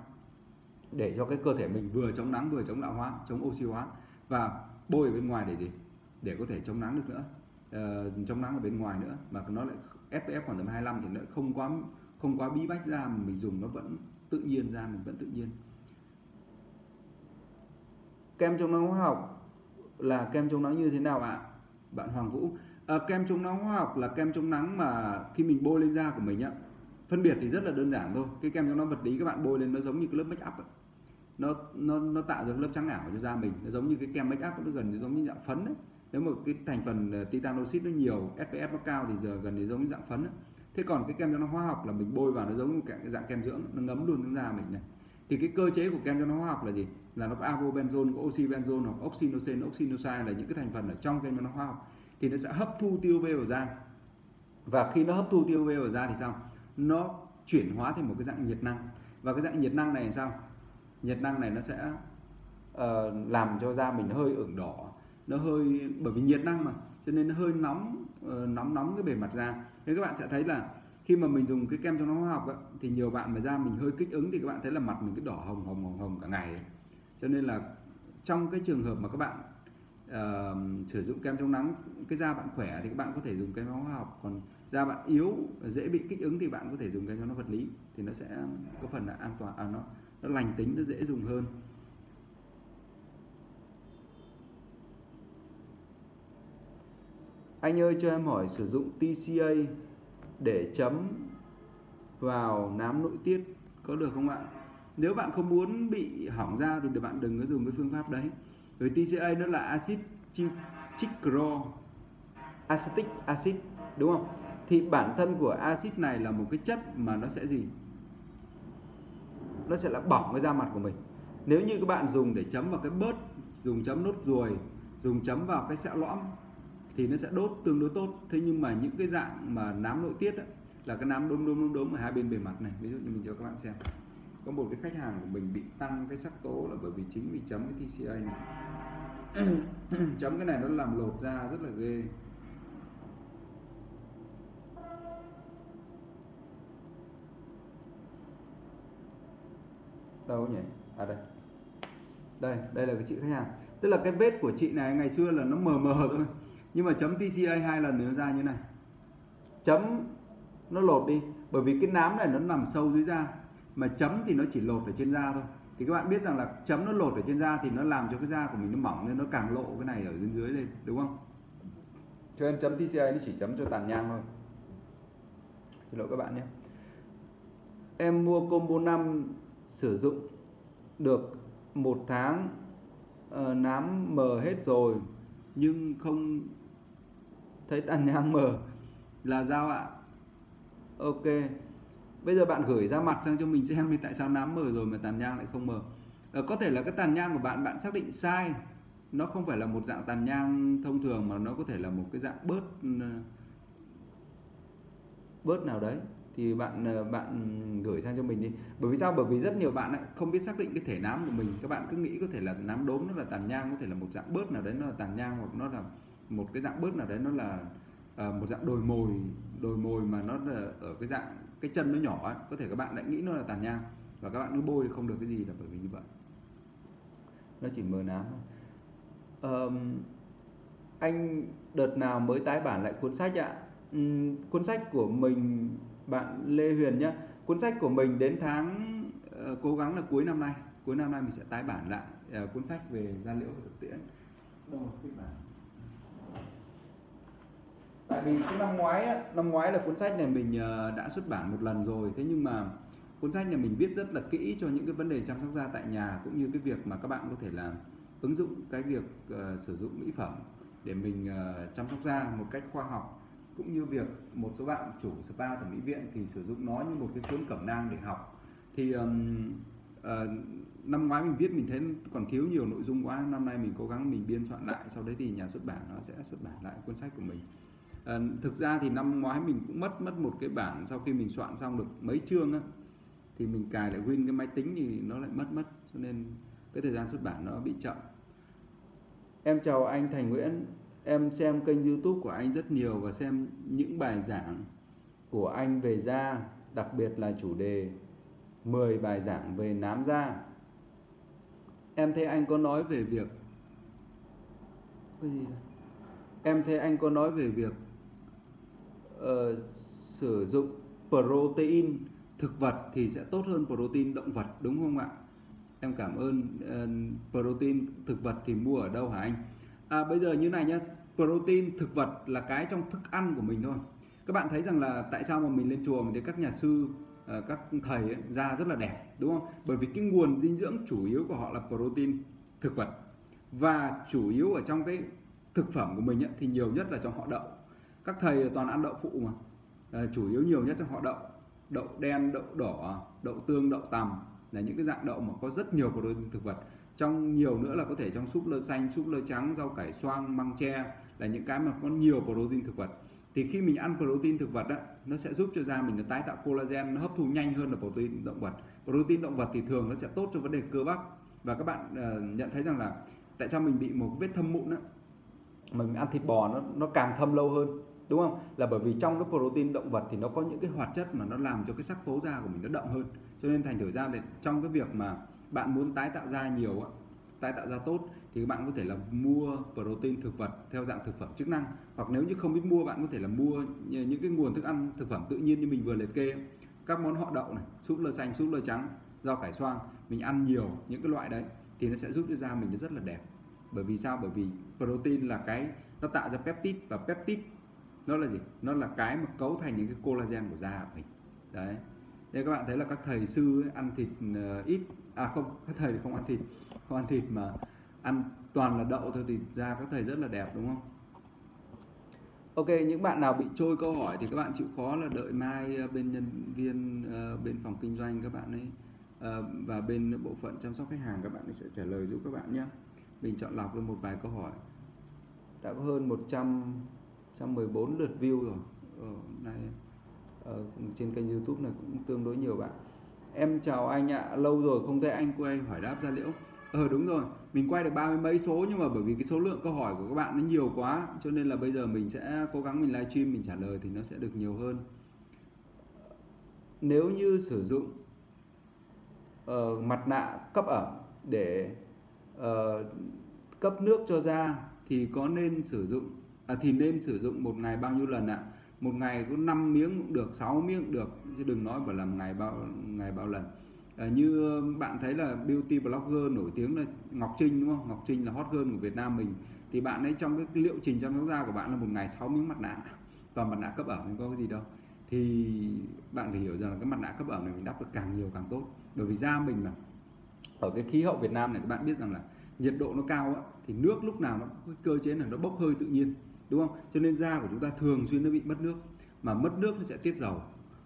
[SPEAKER 1] để cho cái cơ thể mình vừa chống nắng vừa chống lão hóa, chống oxy hóa, và bôi ở bên ngoài để gì, để có thể chống nắng được nữa, chống nắng ở bên ngoài nữa, mà nó lại SPF khoảng tầm 25 thì nó không quá bí bách ra, mà mình dùng nó vẫn tự nhiên, da mình vẫn tự nhiên. Kem chống nắng hóa học là kem chống nắng như thế nào ạ? Bạn Hoàng Vũ. Kem chống nắng hóa học là kem chống nắng mà khi mình bôi lên da của mình á, phân biệt thì rất là đơn giản thôi. Cái kem chống nắng vật lý các bạn bôi lên nó giống như cái lớp make up ấy. Nó tạo ra cái lớp trắng ảo cho da mình, nó giống như cái kem make up, nó gần như giống như dạng phấn ấy. Nếu mà cái thành phần titan oxide nó nhiều, SPF nó cao thì giờ gần như giống như dạng phấn ấy. Thế còn cái kem chống nắng hóa học là mình bôi vào nó giống như cái dạng kem dưỡng, nó ngấm luôn trong da mình này. Thì cái cơ chế của kem chống nắng hóa học là gì? Là nó có avobenzone, có oxybenzone hoặc oxinoxane, oxinoxide là những cái thành phần ở trong kem chống nắng hóa học. Thì nó sẽ hấp thu tia UV vào da. Và khi nó hấp thu tia UV vào da thì sao? Nó chuyển hóa thành một cái dạng nhiệt năng. Và cái dạng nhiệt năng này là sao? Nhiệt năng này nó sẽ làm cho da mình hơi ửng đỏ, nó hơi, bởi vì nhiệt năng mà, cho nên nó hơi nóng cái bề mặt da. Thế các bạn sẽ thấy là khi mà mình dùng cái kem chống nắng hóa học ấy, thì nhiều bạn mà da mình hơi kích ứng thì các bạn thấy là mặt mình cứ đỏ hồng cả ngày ấy. Cho nên là trong cái trường hợp mà các bạn sử dụng kem chống nắng, cái da bạn khỏe thì các bạn có thể dùng kem chống nắng hóa học, còn da bạn yếu dễ bị kích ứng thì bạn có thể dùng kem chống nắng vật lý, thì nó sẽ có phần là an toàn, nó lành tính, nó dễ dùng hơn. Anh ơi cho em hỏi sử dụng TCA để chấm vào nám nội tiết có được không ạ? Nếu bạn không muốn bị hỏng da thì bạn đừng có dùng cái phương pháp đấy. Bởi TCA nó là axit acetic acid, đúng không? Thì bản thân của axit này là một cái chất mà nó sẽ gì? Nó sẽ là bỏng cái da mặt của mình. Nếu như các bạn dùng để chấm vào cái bớt, dùng chấm nốt ruồi, dùng chấm vào cái sẹo lõm thì nó sẽ đốt tương đối tốt. Thế nhưng mà những cái dạng mà nám nội tiết ấy, là cái nám đốm ở hai bên bề mặt này, ví dụ như mình cho các bạn xem, có một cái khách hàng của mình bị tăng cái sắc tố là bởi vì chính vì chấm cái TCA này. Chấm cái này nó làm lột da rất là ghê. Đâu nhỉ? À đây là cái chị khách hàng. Tức là cái vết của chị này ngày xưa là nó mờ thôi, nhưng mà chấm TCA 2 lần thì nó ra như này. Chấm nó lột đi, bởi vì cái nám này nó nằm sâu dưới da, mà chấm thì nó chỉ lột ở trên da thôi. Thì các bạn biết rằng là chấm nó lột ở trên da thì nó làm cho cái da của mình nó mỏng nên nó càng lộ cái này ở dưới lên, đúng không? Cho nên chấm TCA nó chỉ chấm cho tàn nhang thôi. Xin lỗi các bạn nhé. Em mua combo 5 sử dụng được 1 tháng, nám mờ hết rồi nhưng không thấy tàn nhang mờ, là sao ạ? Ok, Bây giờ bạn gửi ra mặt sang cho mình xem thì tại sao nám mờ rồi mà tàn nhang lại không mờ. Có thể là cái tàn nhang của bạn xác định sai, nó không phải là một dạng tàn nhang thông thường mà nó có thể là một cái dạng bớt nào đấy, thì bạn gửi sang cho mình đi. Bởi vì sao? Bởi vì rất nhiều bạn ấy không biết xác định cái thể nám của mình, các bạn cứ nghĩ có thể là nám đốm nó là tàn nhang, có thể là một dạng bớt nào đấy nó là tàn nhang, hoặc nó là một cái dạng bớt nào đấy nó là một dạng đồi mồi mà nó là ở cái dạng cái chân nó nhỏ ấy, có thể các bạn lại nghĩ nó là tàn nhang và các bạn cứ bôi không được cái gì là bởi vì như vậy, nó chỉ mờ nám thôi. Anh đợt nào mới tái bản lại cuốn sách ạ? Cuốn sách của mình, bạn Lê Huyền nhé, cuốn sách của mình đến tháng cố gắng là cuối năm nay mình sẽ tái bản lại cuốn sách về da liễu và thực tiễn. Đâu rồi, cái bản. Tại vì cái năm ngoái là cuốn sách này mình đã xuất bản một lần rồi, thế nhưng mà cuốn sách này mình viết rất là kỹ cho những cái vấn đề chăm sóc da tại nhà, cũng như cái việc mà các bạn có thể là ứng dụng cái việc sử dụng mỹ phẩm để mình chăm sóc da một cách khoa học, cũng như việc một số bạn chủ spa thẩm mỹ viện thì sử dụng nó như một cái cuốn cẩm nang để học. Thì năm ngoái mình viết mình thấy còn thiếu nhiều nội dung quá, năm nay mình cố gắng mình biên soạn lại, sau đấy thì nhà xuất bản nó sẽ xuất bản lại cuốn sách của mình. Thực ra thì năm ngoái mình cũng mất một cái bản, sau khi mình soạn xong được mấy chương á, thì mình cài lại win cái máy tính thì nó lại mất, cho nên cái thời gian xuất bản nó bị chậm. Em chào anh Thành Nguyễn, em xem kênh YouTube của anh rất nhiều và xem những bài giảng của anh về da, đặc biệt là chủ đề 10 bài giảng về nám da. Em thấy anh có nói về việc sử dụng protein thực vật thì sẽ tốt hơn protein động vật, đúng không ạ? Em cảm ơn. Protein thực vật thì mua ở đâu hả anh? Bây giờ như này nhé, protein thực vật là cái trong thức ăn của mình thôi. Các bạn thấy rằng là tại sao mà mình lên chùa mình thấy các nhà sư, các thầy ấy, da rất là đẹp, đúng không? Bởi vì cái nguồn dinh dưỡng chủ yếu của họ là protein thực vật, và chủ yếu ở trong cái thực phẩm của mình ấy, thì nhiều nhất là trong họ đậu. Các thầy toàn ăn đậu phụ mà, chủ yếu nhiều nhất trong họ đậu đen, đậu đỏ, đậu tương, đậu tằm là những cái dạng đậu mà có rất nhiều protein thực vật. Trong nhiều nữa là có thể trong súp lơ xanh, súp lơ trắng, rau cải xoang, măng tre là những cái mà có nhiều protein thực vật. Thì khi mình ăn protein thực vật á, nó sẽ giúp cho da mình nó tái tạo collagen, nó hấp thu nhanh hơn là protein động vật. Protein động vật thì thường nó sẽ tốt cho vấn đề cơ bắp. Và các bạn nhận thấy rằng là tại sao mình bị một vết thâm mụn á, mà mình ăn thịt bò nó càng thâm lâu hơn, đúng không? Là bởi vì trong cái protein động vật thì nó có những cái hoạt chất mà nó làm cho cái sắc tố da của mình nó đậm hơn. Cho nên thành thử ra là trong cái việc mà bạn muốn tái tạo da nhiều, tái tạo da tốt, thì các bạn có thể là mua protein thực vật theo dạng thực phẩm chức năng. Hoặc nếu như không biết mua, bạn có thể là mua những cái nguồn thức ăn thực phẩm tự nhiên như mình vừa liệt kê. Các món họ đậu này, súp lơ xanh, súp lơ trắng, rau cải xoang, mình ăn nhiều những cái loại đấy thì nó sẽ giúp cho da mình nó rất là đẹp. Bởi vì sao? Bởi vì protein là cái nó tạo ra peptide, và peptide nó là gì? Nó là cái mà cấu thành những cái collagen của da của mình. Đấy. Nên các bạn thấy là các thầy sư ấy, ăn thịt ít, không, các thầy thì không ăn thịt mà ăn toàn là đậu thôi thì da các thầy rất là đẹp, đúng không? Ok, những bạn nào bị trôi câu hỏi thì các bạn chịu khó là đợi mai bên nhân viên bên phòng kinh doanh các bạn ấy và bên bộ phận chăm sóc khách hàng các bạn ấy sẽ trả lời giúp các bạn nhé. Mình chọn lọc được một vài câu hỏi. Đã có hơn 114 lượt view rồi. Này trên kênh YouTube này cũng tương đối nhiều bạn. Em chào anh ạ, lâu rồi không thấy anh quay hỏi đáp da liễu. Đúng rồi, mình quay được 30 mấy số, nhưng mà bởi vì cái số lượng câu hỏi của các bạn nó nhiều quá, cho nên là bây giờ mình sẽ cố gắng mình livestream mình trả lời thì nó sẽ được nhiều hơn. Nếu như sử dụng mặt nạ cấp ẩm để cấp nước cho da thì có nên sử dụng nên sử dụng một ngày bao nhiêu lần ạ? Một ngày có 5 miếng cũng được, 6 miếng cũng được, chứ đừng nói bảo làm ngày bao lần. Như bạn thấy là beauty blogger nổi tiếng là Ngọc Trinh, đúng không? Ngọc Trinh là hot girl của Việt Nam mình, thì bạn ấy trong cái liệu trình chăm sóc da của bạn là một ngày 6 miếng mặt nạ, toàn mặt nạ cấp ẩm, có cái gì đâu. Thì bạn phải hiểu rằng là cái mặt nạ cấp ẩm này mình đắp được càng nhiều càng tốt, bởi vì da mình mà ở cái khí hậu Việt Nam này, các bạn biết rằng là nhiệt độ nó cao á, thì nước lúc nào nó có cơ chế là nó bốc hơi tự nhiên, đúng không? Cho nên da của chúng ta thường xuyên nó bị mất nước, mà mất nước nó sẽ tiết dầu,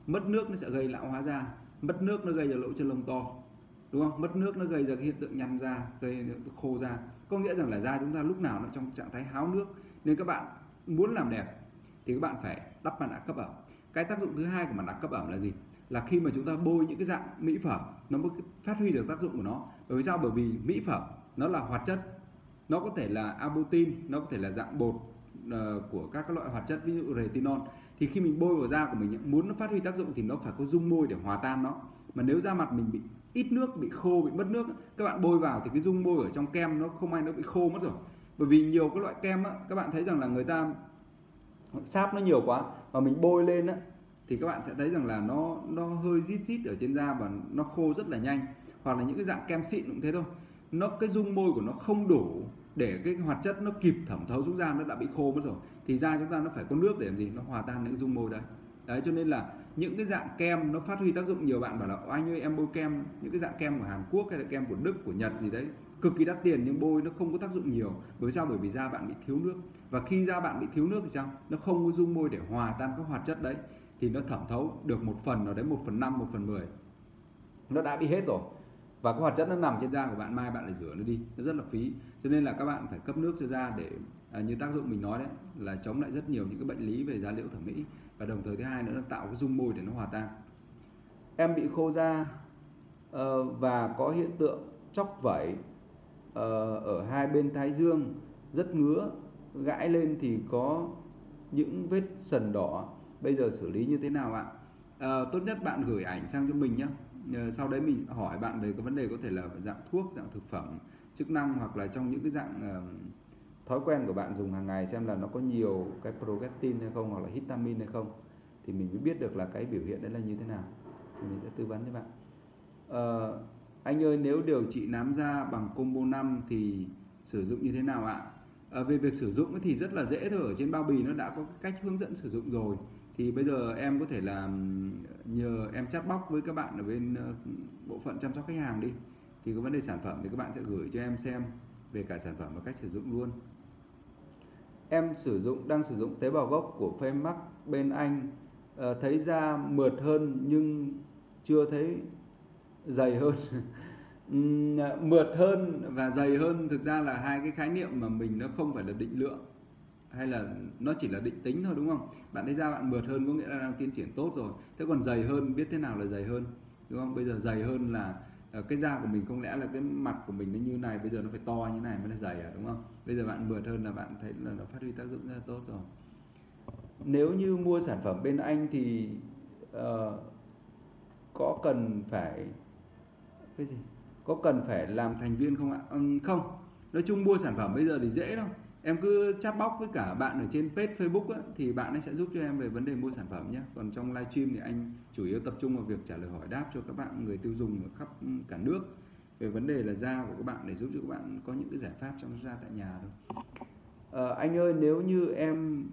[SPEAKER 1] Mất nước nó sẽ gây lão hóa da, mất nước nó gây ra lỗ chân lông to, đúng không? Mất nước nó gây ra cái hiện tượng nhăn da, gây hiện tượng khô da. Có nghĩa rằng là da chúng ta lúc nào nó trong trạng thái háo nước. Nên các bạn muốn làm đẹp thì các bạn phải đắp mặt nạ cấp ẩm. Cái tác dụng thứ hai của mặt nạ cấp ẩm là gì? Là khi mà chúng ta bôi những cái dạng mỹ phẩm nó mới phát huy được tác dụng của nó. Bởi vì sao? Bởi vì mỹ phẩm nó là hoạt chất, nó có thể là abutin, nó có thể là dạng bột của các loại hoạt chất, ví dụ retinol. Thì khi mình bôi vào da của mình, muốn nó phát huy tác dụng thì nó phải có dung môi để hòa tan nó. Mà nếu da mặt mình bị ít nước, bị khô, bị mất nước, các bạn bôi vào thì cái dung môi ở trong kem nó không may nó bị khô mất rồi. Bởi vì nhiều các loại kem các bạn thấy rằng là người ta sáp nó nhiều quá và mình bôi lên thì các bạn sẽ thấy rằng là nó hơi rít ở trên da và nó khô rất là nhanh. Hoặc là những cái dạng kem xịn cũng thế thôi, cái dung môi của nó không đủ để cái hoạt chất nó kịp thẩm thấu xuống da, nó đã bị khô mất rồi. Thì da chúng ta nó phải có nước để làm gì? Nó hòa tan những dung môi đấy. Đấy, cho nên là những cái dạng kem nó phát huy tác dụng. Nhiều bạn bảo là anh ơi em bôi kem, những cái dạng kem của Hàn Quốc hay là kem của Đức, của Nhật gì đấy cực kỳ đắt tiền nhưng bôi nó không có tác dụng nhiều. Bởi vì sao? Bởi vì da bạn bị thiếu nước. Và khi da bạn bị thiếu nước thì sao? Nó không có dung môi để hòa tan các hoạt chất đấy, thì nó thẩm thấu được một phần nào đấy, 1/5, 1/10 nó đã bị hết rồi. Và cái hoạt chất nó nằm trên da của bạn, mai bạn lại rửa nó đi, nó rất là phí. Cho nên là các bạn phải cấp nước cho da để như tác dụng mình nói đấy, là chống lại rất nhiều những cái bệnh lý về da liễu thẩm mỹ. Và đồng thời thứ hai nữa là tạo cái dung môi để nó hòa tan. Em bị khô da và có hiện tượng chóc vẩy ở hai bên thái dương, rất ngứa, gãi lên thì có những vết sần đỏ. Bây giờ xử lý như thế nào ạ? Tốt nhất bạn gửi ảnh sang cho mình nhé. Sau đấy mình hỏi bạn về cái vấn đề có thể là dạng thuốc, dạng thực phẩm chức năng, hoặc là trong những cái dạng thói quen của bạn dùng hàng ngày, xem là nó có nhiều cái progestin hay không, hoặc là histamine hay không, thì mình mới biết được là cái biểu hiện đấy là như thế nào, thì mình sẽ tư vấn cho bạn. Anh ơi, nếu điều trị nám da bằng combo 5 thì sử dụng như thế nào ạ? Về việc sử dụng thì rất là dễ thôi, ở trên bao bì nó đã có cách hướng dẫn sử dụng rồi. Thì bây giờ em có thể là nhờ em chat box với các bạn ở bên bộ phận chăm sóc khách hàng đi. Thì có vấn đề sản phẩm thì các bạn sẽ gửi cho em xem về cả sản phẩm và cách sử dụng luôn. Em đang sử dụng tế bào gốc của Phemax bên anh, thấy da mượt hơn nhưng chưa thấy dày hơn. Mượt hơn và dày hơn thực ra là hai cái khái niệm mà mình nó không phải là định lượng, hay là nó chỉ là định tính thôi, đúng không? Bạn thấy da bạn mượt hơn có nghĩa là đang tiến triển tốt rồi. Thế còn dày hơn, biết thế nào là dày hơn, đúng không? Bây giờ dày hơn là cái da của mình không lẽ là cái mặt của mình nó như này, bây giờ nó phải to như này mới là dày à, đúng không? Bây giờ bạn mượt hơn là bạn thấy là nó phát huy tác dụng rất là tốt rồi. Nếu như mua sản phẩm bên anh thì có cần phải làm thành viên không ạ? Không. Nói chung mua sản phẩm bây giờ thì dễ đâu. Em cứ chat box với cả bạn ở trên page Facebook thì bạn ấy sẽ giúp cho em về vấn đề mua sản phẩm nhé. Còn trong livestream thì anh chủ yếu tập trung vào việc trả lời hỏi đáp cho các bạn người tiêu dùng ở khắp cả nước về vấn đề là da của các bạn, để giúp cho các bạn có những cái giải pháp chăm sóc da tại nhà thôi. Anh ơi, nếu như em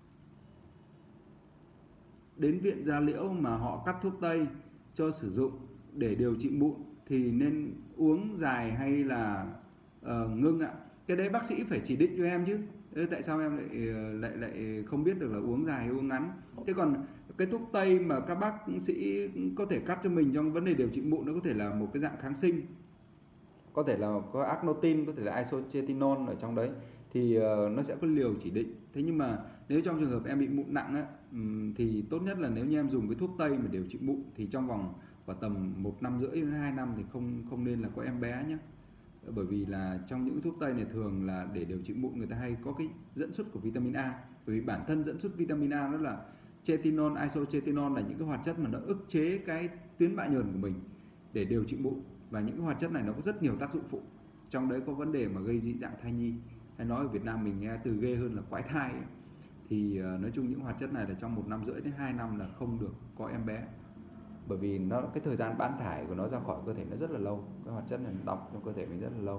[SPEAKER 1] đến viện da liễu mà họ cắt thuốc tây cho sử dụng để điều trị mụn thì nên uống dài hay là ngưng ạ? Cái đấy bác sĩ phải chỉ định cho em chứ. Tại sao em lại không biết được là uống dài hay uống ngắn? Thế còn cái thuốc tây mà các bác sĩ có thể cắt cho mình trong vấn đề điều trị mụn, nó có thể là một cái dạng kháng sinh, có thể là có acnotin, có thể là isochetinol ở trong đấy, thì nó sẽ có liều chỉ định. Thế nhưng mà nếu trong trường hợp em bị mụn nặng thì tốt nhất là nếu như em dùng cái thuốc tây mà điều trị mụn thì trong vòng vào tầm 1 năm rưỡi đến 2 năm thì không nên là có em bé nhé. Bởi vì là trong những thuốc tây này thường là để điều trị mụn người ta hay có cái dẫn xuất của vitamin A. Bởi vì bản thân dẫn xuất vitamin A nó là chetinol, isochetinol, là những cái hoạt chất mà nó ức chế cái tuyến bã nhờn của mình để điều trị mụn. Và những cái hoạt chất này nó có rất nhiều tác dụng phụ. Trong đấy có vấn đề mà gây dị dạng thai nhi, hay nói ở Việt Nam mình nghe từ ghê hơn là quái thai ấy. Thì nói chung những hoạt chất này là trong 1 năm rưỡi đến 2 năm là không được có em bé. Bởi vì cái thời gian bán thải của nó ra khỏi cơ thể nó rất là lâu, cái hoạt chất này đọng trong cơ thể mình rất là lâu.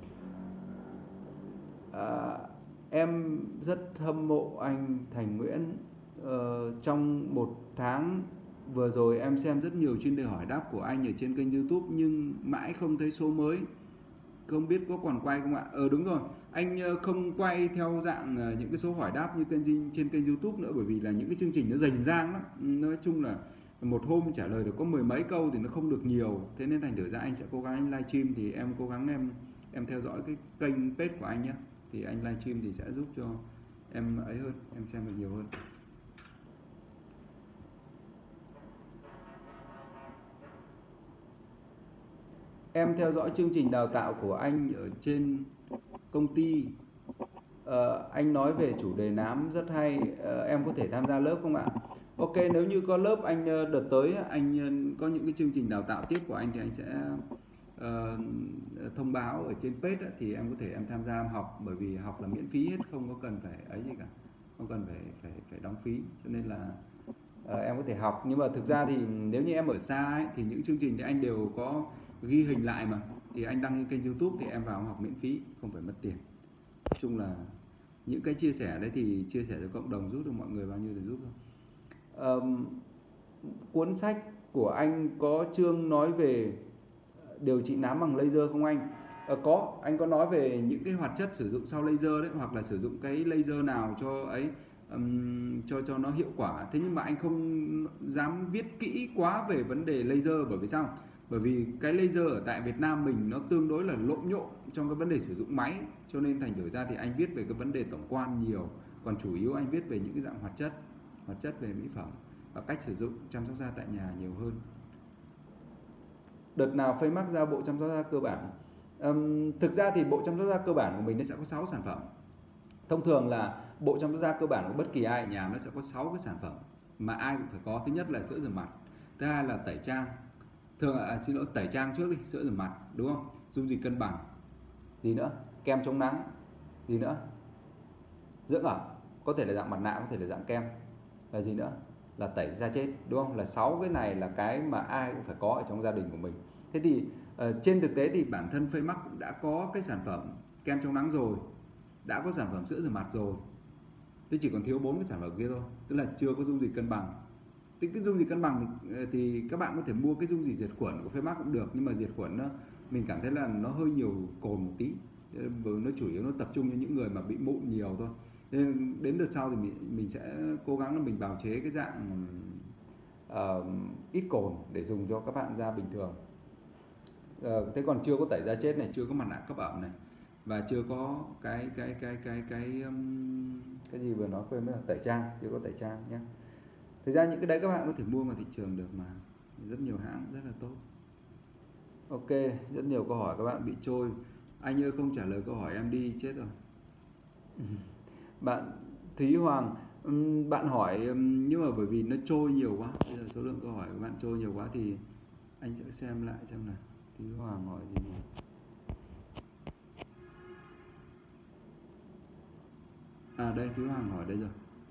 [SPEAKER 1] Em rất hâm mộ anh Thành Nguyễn. Trong 1 tháng vừa rồi em xem rất nhiều chuyên đề hỏi đáp của anh ở trên kênh YouTube nhưng mãi không thấy số mới, không biết có còn quay không ạ? Đúng rồi, anh không quay theo dạng những cái số hỏi đáp như trên kênh YouTube nữa, bởi vì là những cái chương trình nó rành rang lắm. Nói chung là một hôm trả lời được có mười mấy câu thì nó không được nhiều, thế nên thành thử ra anh sẽ cố gắng anh livestream, thì em cố gắng em theo dõi cái kênh page của anh nhé, thì anh livestream thì sẽ giúp cho em ấy hơn, em xem được nhiều hơn. Em theo dõi chương trình đào tạo của anh ở trên công ty. Anh nói về chủ đề nám rất hay, em có thể tham gia lớp không ạ? Ok, nếu như có lớp anh đợt tới anh có những cái chương trình đào tạo tiếp của anh thì anh sẽ thông báo ở trên page thì em có thể em tham gia em học, bởi vì học là miễn phí hết, không có cần phải ấy gì cả, không cần phải đóng phí, cho nên là em có thể học. Nhưng mà thực ra thì nếu như em ở xa ấy, thì những chương trình thì anh đều có ghi hình lại mà, thì anh đăng lên kênh YouTube thì em vào học miễn phí, không phải mất tiền. Nói chung là những cái chia sẻ đấy thì chia sẻ cho cộng đồng, giúp được mọi người bao nhiêu thì giúp thôi. Cuốn sách của anh có chương nói về điều trị nám bằng laser không anh? Có, anh có nói về những cái hoạt chất sử dụng sau laser đấy, hoặc là sử dụng cái laser nào cho ấy cho nó hiệu quả. Thế nhưng mà anh không dám viết kỹ quá về vấn đề laser, bởi vì sao? Bởi vì cái laser ở tại Việt Nam mình nó tương đối là lộn nhộn trong cái vấn đề sử dụng máy, cho nên thành thử ra thì anh viết về cái vấn đề tổng quan nhiều, còn chủ yếu anh viết về những cái dạng hoạt chất về mỹ phẩm và cách sử dụng chăm sóc da tại nhà nhiều hơn. Đợt nào Phaymag ra bộ chăm sóc da cơ bản? Thực ra thì bộ chăm sóc da cơ bản của mình nó sẽ có 6 sản phẩm. Thông thường là bộ chăm sóc da cơ bản của bất kỳ ai ở nhà nó sẽ có 6 cái sản phẩm mà ai cũng phải có. Thứ nhất là sữa rửa mặt, thứ hai là tẩy trang, tẩy trang trước đi, sữa rửa mặt, đúng không? Dung dịch cân bằng, gì nữa? Kem chống nắng, gì nữa? Dưỡng ẩm, có thể là dạng mặt nạ, có thể là dạng kem, là gì nữa? Là tẩy da chết, đúng không? Là 6 cái này là cái mà ai cũng phải có ở trong gia đình của mình. Thế thì trên thực tế thì bản thân Phaymag cũng đã có cái sản phẩm kem chống nắng rồi, đã có sản phẩm sữa rửa mặt rồi, thế chỉ còn thiếu 4 cái sản phẩm kia thôi, tức là chưa có dung dịch cân bằng. Cái dung dịch cân bằng thì các bạn có thể mua cái dung dịch diệt khuẩn của Phaymag cũng được, nhưng mà diệt khuẩn mình cảm thấy là nó hơi nhiều cồn một tí, nó chủ yếu nó tập trung cho những người mà bị mụn nhiều thôi. Nên đến đợt sau thì mình sẽ cố gắng là mình bào chế cái dạng ít cồn để dùng cho các bạn da bình thường. Thế còn chưa có tẩy da chết này, chưa có mặt nạ cấp ẩm này, và chưa có cái gì vừa nói quên mất, là tẩy trang, chưa có tẩy trang nhé. Thực ra những cái đấy các bạn có thể mua ngoài thị trường được mà, rất nhiều hãng rất là tốt. Ok, rất nhiều câu hỏi các bạn bị trôi. Anh ơi không trả lời câu hỏi em đi, chết rồi. Bạn Thúy Hoàng, bạn hỏi nhưng mà bởi vì nó trôi nhiều quá, bây giờ số lượng câu hỏi của bạn trôi nhiều quá thì anh sẽ xem lại xem nào. Thúy Hoàng hỏi gì nhỉ? Đây, Thúy Hoàng hỏi đây rồi.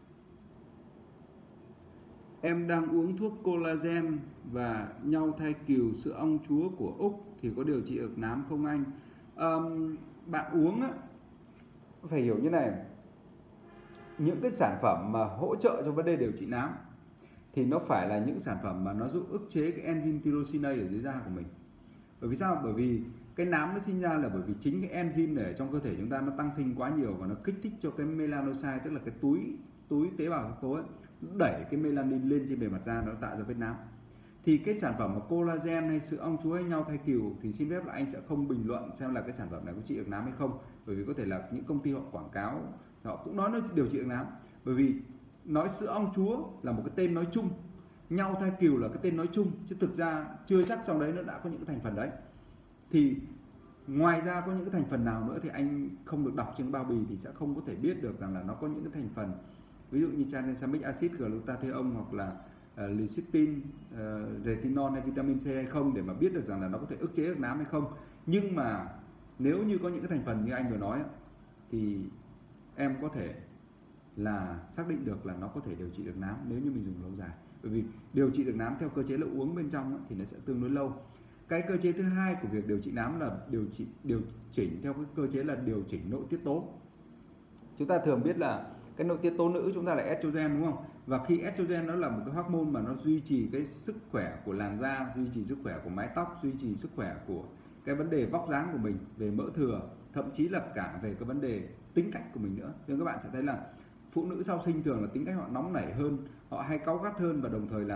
[SPEAKER 1] Em đang uống thuốc collagen và nhau thai cừu sữa ong chúa của Úc thì có điều trị được nám không anh? Bạn uống á, phải hiểu như này, những cái sản phẩm mà hỗ trợ cho vấn đề điều trị nám thì nó phải là những sản phẩm mà nó giúp ức chế cái enzyme tyrosinase ở dưới da của mình. Bởi vì sao? Bởi vì cái nám nó sinh ra là bởi vì chính cái enzyme này ở trong cơ thể chúng ta nó tăng sinh quá nhiều và nó kích thích cho cái melanocyte, tức là cái túi tế bào sắc tố ấy, đẩy cái melanin lên trên bề mặt da, nó tạo ra vết nám. Thì cái sản phẩm mà collagen hay sữa ong chúa hay nhau thai cừu thì xin phép là anh sẽ không bình luận xem là cái sản phẩm này có trị được nám hay không, bởi vì có thể là những công ty họ quảng cáo họ cũng nói nó điều trị được nám, bởi vì nói sữa ong chúa là một cái tên nói chung, nhau thai cừu là cái tên nói chung, chứ thực ra chưa chắc trong đấy nó đã có những cái thành phần đấy. Thì ngoài ra có những cái thành phần nào nữa thì anh không được đọc trên bao bì thì sẽ không có thể biết được rằng là nó có những cái thành phần, ví dụ như tranexamic acid, glutathione hoặc là lecithin, retinol hay vitamin C hay không, để mà biết được rằng là nó có thể ức chế được nám hay không. Nhưng mà nếu như có những cái thành phần như anh vừa nói thì em có thể là xác định được là nó có thể điều trị được nám nếu như mình dùng lâu dài. Bởi vì điều trị được nám theo cơ chế là uống bên trong thì nó sẽ tương đối lâu. Cái cơ chế thứ hai của việc điều trị nám là điều chỉnh theo cái cơ chế là điều chỉnh nội tiết tố. Chúng ta thường biết là cái nội tiết tố nữ chúng ta là estrogen, đúng không? Và khi estrogen nó là một cái hormone mà nó duy trì cái sức khỏe của làn da, duy trì sức khỏe của mái tóc, duy trì sức khỏe của cái vấn đề vóc dáng của mình, về mỡ thừa, thậm chí là cả về cái vấn đề tính cách của mình nữa. Nên các bạn sẽ thấy là phụ nữ sau sinh thường là tính cách họ nóng nảy hơn, họ hay cáu gắt hơn, và đồng thời là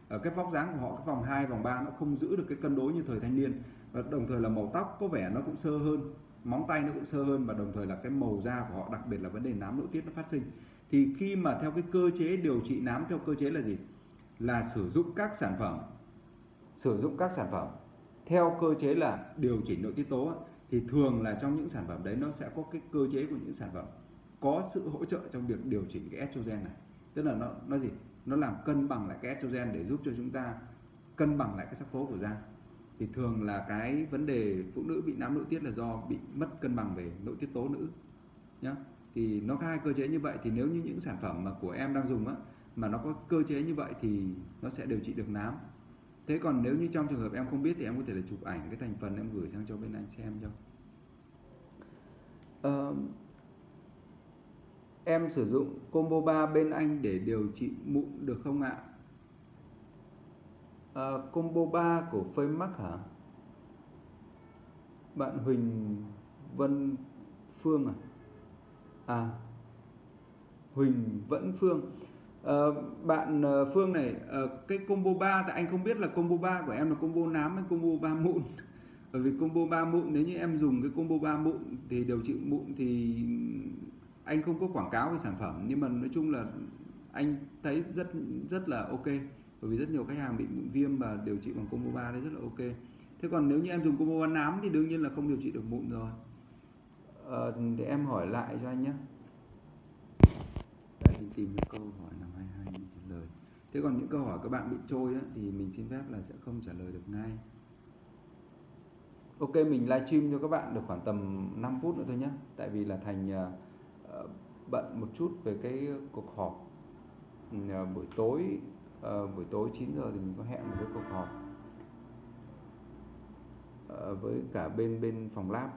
[SPEAKER 1] cái vóc dáng của họ, cái vòng 2, vòng 3 nó không giữ được cái cân đối như thời thanh niên, và đồng thời là màu tóc có vẻ nó cũng sơ hơn, móng tay nó cũng sơ hơn, và đồng thời là cái màu da của họ, đặc biệt là vấn đề nám nội tiết nó phát sinh. Thì khi mà theo cái cơ chế điều trị nám theo cơ chế là gì? Là sử dụng các sản phẩm theo cơ chế là điều chỉnh nội tiết tố, thì thường là trong những sản phẩm đấy nó sẽ có cái cơ chế của những sản phẩm có sự hỗ trợ trong việc điều chỉnh cái estrogen này. Tức là nó gì? Nó làm cân bằng lại cái estrogen để giúp cho chúng ta cân bằng lại cái sắc tố của da. Thì thường là cái vấn đề phụ nữ bị nám nội tiết là do bị mất cân bằng về nội tiết tố nữ nhá. Thì nó có hai cơ chế như vậy, thì nếu như những sản phẩm mà của em đang dùng mà nó có cơ chế như vậy thì nó sẽ điều trị được nám. Thế còn nếu như trong trường hợp em không biết thì em có thể là chụp ảnh cái thành phần em gửi sang cho bên anh xem cho. Em sử dụng combo 3 bên anh để điều trị mụn được không ạ? Combo 3 của Pharmac hả? Bạn Huỳnh Vân Phương à? Huỳnh Vẫn Phương. Bạn Phương này, cái combo 3 thì anh không biết là combo 3 của em là combo nám hay combo 3 mụn. Bởi vì combo 3 mụn, nếu như em dùng cái combo 3 mụn thì điều trị mụn thì anh không có quảng cáo về sản phẩm, nhưng mà nói chung là anh thấy rất là ok, bởi vì rất nhiều khách hàng bị mụn viêm và điều trị bằng combo 3 đấy rất là ok. Thế còn nếu như em dùng combo 3 nám thì đương nhiên là không điều trị được mụn rồi. Để em hỏi lại cho anh nhé. Mình tìm được câu hỏi nào 22 mình trả lời. Thế còn những câu hỏi các bạn bị trôi á, thì mình xin phép là sẽ không trả lời được ngay. Ok, mình livestream cho các bạn được khoảng tầm 5 phút nữa thôi nhé. Tại vì là Thành bận một chút về cái cuộc họp buổi tối 9 giờ thì mình có hẹn một cái cuộc họp với cả bên phòng lab.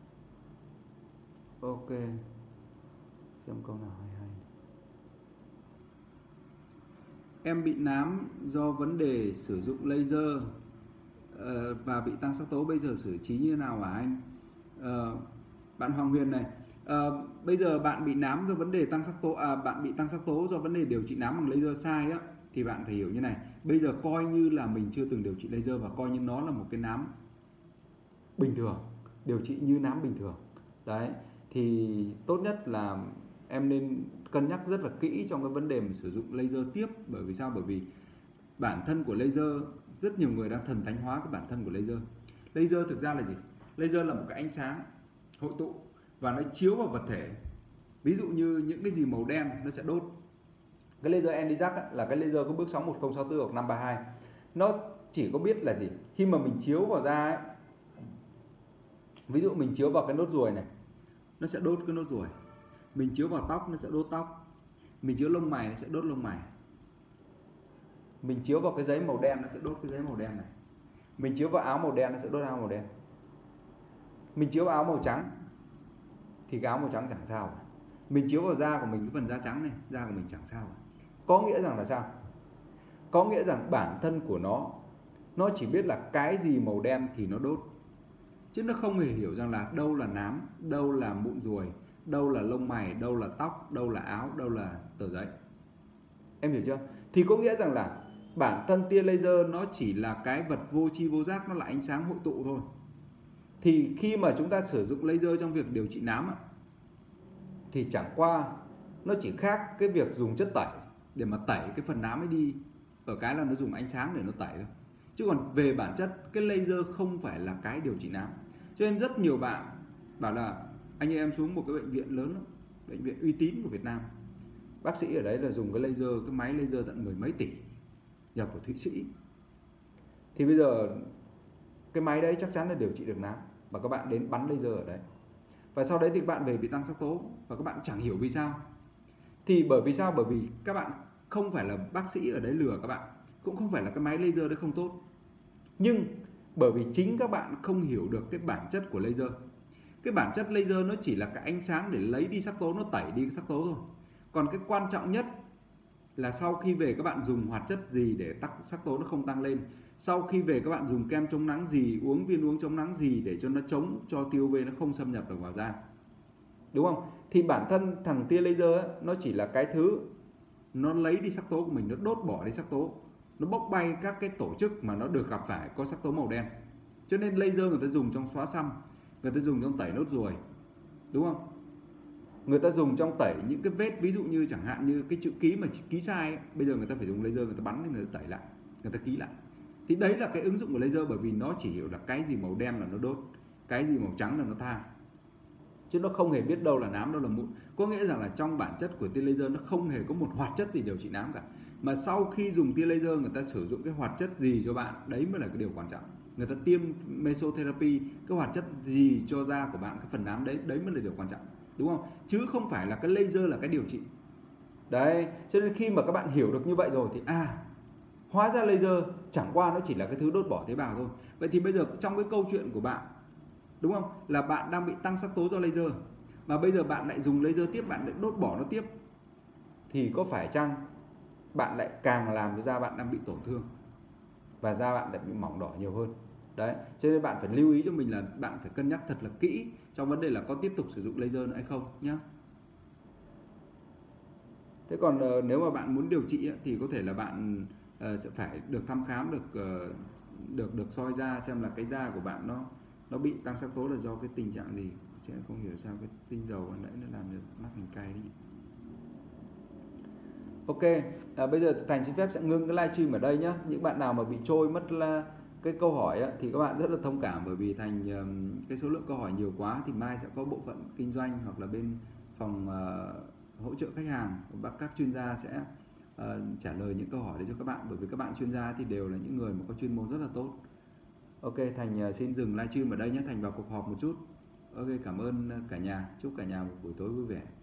[SPEAKER 1] Ok, xem câu nào 22. Em bị nám do vấn đề sử dụng laser và bị tăng sắc tố, bây giờ xử trí như thế nào hả anh? Bạn Hoàng Huyền này, bây giờ bạn bị nám do vấn đề tăng sắc tố, bạn bị tăng sắc tố do vấn đề điều trị nám bằng laser sai á, thì bạn phải hiểu như này. Bây giờ coi như là mình chưa từng điều trị laser và coi như nó là một cái nám bình thường, điều trị như nám bình thường. Đấy, thì tốt nhất là em nên cân nhắc rất là kỹ trong cái vấn đề mà sử dụng laser tiếp. Bởi vì sao? Bởi vì bản thân của laser, rất nhiều người đang thần thánh hóa cái bản thân của laser. Laser thực ra là gì? Laser là một cái ánh sáng hội tụ và nó chiếu vào vật thể. Ví dụ như những cái gì màu đen nó sẽ đốt. Cái laser Endizac là cái laser có bước sóng 1064 hoặc 532. Nó chỉ có biết là gì? Khi mà mình chiếu vào da ấy, ví dụ mình chiếu vào cái nốt ruồi này, nó sẽ đốt cái nốt ruồi. Mình chiếu vào tóc, nó sẽ đốt tóc. Mình chiếu lông mày, nó sẽ đốt lông mày. Mình chiếu vào cái giấy màu đen, nó sẽ đốt cái giấy màu đen này. Mình chiếu vào áo màu đen, nó sẽ đốt áo màu đen. Mình chiếu vào áo màu trắng thì cái áo màu trắng chẳng sao. Mình chiếu vào da của mình, cái phần da trắng này, da của mình chẳng sao. Có nghĩa rằng là sao? Có nghĩa rằng bản thân của nó chỉ biết là cái gì màu đen thì nó đốt, chứ nó không hề hiểu rằng là đâu là nám, đâu là mụn ruồi, đâu là lông mày, đâu là tóc, đâu là áo, đâu là tờ giấy. Em hiểu chưa? Thì có nghĩa rằng là bản thân tia laser nó chỉ là cái vật vô tri vô giác, nó là ánh sáng hội tụ thôi. Thì khi mà chúng ta sử dụng laser trong việc điều trị nám thì chẳng qua nó chỉ khác cái việc dùng chất tẩy để mà tẩy cái phần nám ấy đi, ở cái là nó dùng ánh sáng để nó tẩy thôi. Chứ còn về bản chất cái laser không phải là cái điều trị nám. Cho nên rất nhiều bạn bảo là anh ơi, em xuống một cái bệnh viện lớn lắm, bệnh viện uy tín của Việt Nam, bác sĩ ở đấy là dùng cái laser, cái máy laser tận 10 mấy tỷ, nhập của Thụy Sĩ. Thì bây giờ cái máy đấy chắc chắn là điều trị được nám, và các bạn đến bắn laser ở đấy, và sau đấy thì các bạn về bị tăng sắc tố và các bạn chẳng hiểu vì sao. Thì bởi vì sao? Bởi vì các bạn không phải là bác sĩ ở đấy lừa các bạn, cũng không phải là cái máy laser đấy không tốt, nhưng bởi vì chính các bạn không hiểu được cái bản chất của laser. Cái bản chất laser nó chỉ là cái ánh sáng để lấy đi sắc tố, nó tẩy đi cái sắc tố thôi. Còn cái quan trọng nhất là sau khi về các bạn dùng hoạt chất gì để sắc tố nó không tăng lên. Sau khi về các bạn dùng kem chống nắng gì, uống viên uống chống nắng gì để cho nó chống cho tia UV nó không xâm nhập được vào da. Đúng không? Thì bản thân thằng tia laser ấy, nó chỉ là cái thứ nó lấy đi sắc tố của mình, nó đốt bỏ đi sắc tố, nó bốc bay các cái tổ chức mà nó được gặp phải có sắc tố màu đen. Cho nên laser người ta dùng trong xóa xăm, người ta dùng trong tẩy nốt ruồi, đúng không? Người ta dùng trong tẩy những cái vết, ví dụ như chẳng hạn như cái chữ ký mà ký sai ấy, bây giờ người ta phải dùng laser, người ta bắn, người ta tẩy lại, người ta ký lại. Thì đấy là cái ứng dụng của laser, bởi vì nó chỉ hiểu là cái gì màu đen là nó đốt, cái gì màu trắng là nó tha, chứ nó không hề biết đâu là nám, đâu là mụn. Có nghĩa rằng là trong bản chất của tia laser nó không hề có một hoạt chất gì điều trị nám cả, mà sau khi dùng tia laser người ta sử dụng cái hoạt chất gì cho bạn, đấy mới là cái điều quan trọng. Người ta tiêm mesotherapy, cái hoạt chất gì cho da của bạn, cái phần nám đấy, đấy mới là điều quan trọng, đúng không? Chứ không phải là cái laser là cái điều trị. Đấy, cho nên khi mà các bạn hiểu được như vậy rồi thì hóa ra laser chẳng qua nó chỉ là cái thứ đốt bỏ tế bào thôi. Vậy thì bây giờ trong cái câu chuyện của bạn, đúng không, là bạn đang bị tăng sắc tố do laser, mà bây giờ bạn lại dùng laser tiếp, bạn lại đốt bỏ nó tiếp, thì có phải chăng bạn lại càng làm cho da bạn đang bị tổn thương và da bạn lại bị mỏng đỏ nhiều hơn? Đấy, cho nên bạn phải lưu ý cho mình là bạn phải cân nhắc thật là kỹ trong vấn đề là có tiếp tục sử dụng laser nữa hay không nhé. Thế còn nếu mà bạn muốn điều trị thì có thể là bạn sẽ phải được thăm khám, được soi da xem là cái da của bạn nó bị tăng sắc tố là do cái tình trạng gì, chứ không hiểu sao cái tinh dầu ban nãy nó làm cho mắt mình cay đi. Ok, bây giờ Thành xin phép sẽ ngưng cái livestream ở đây nhé. Những bạn nào mà bị trôi mất là cái câu hỏi thì các bạn rất là thông cảm, bởi vì Thành cái số lượng câu hỏi nhiều quá thì mai sẽ có bộ phận kinh doanh hoặc là bên phòng hỗ trợ khách hàng, các chuyên gia sẽ trả lời những câu hỏi đấy cho các bạn, bởi vì các bạn chuyên gia thì đều là những người mà có chuyên môn rất là tốt. Ok, Thành xin dừng livestream ở đây nhé. Thành vào cuộc họp một chút. Ok, cảm ơn cả nhà, chúc cả nhà một buổi tối vui vẻ.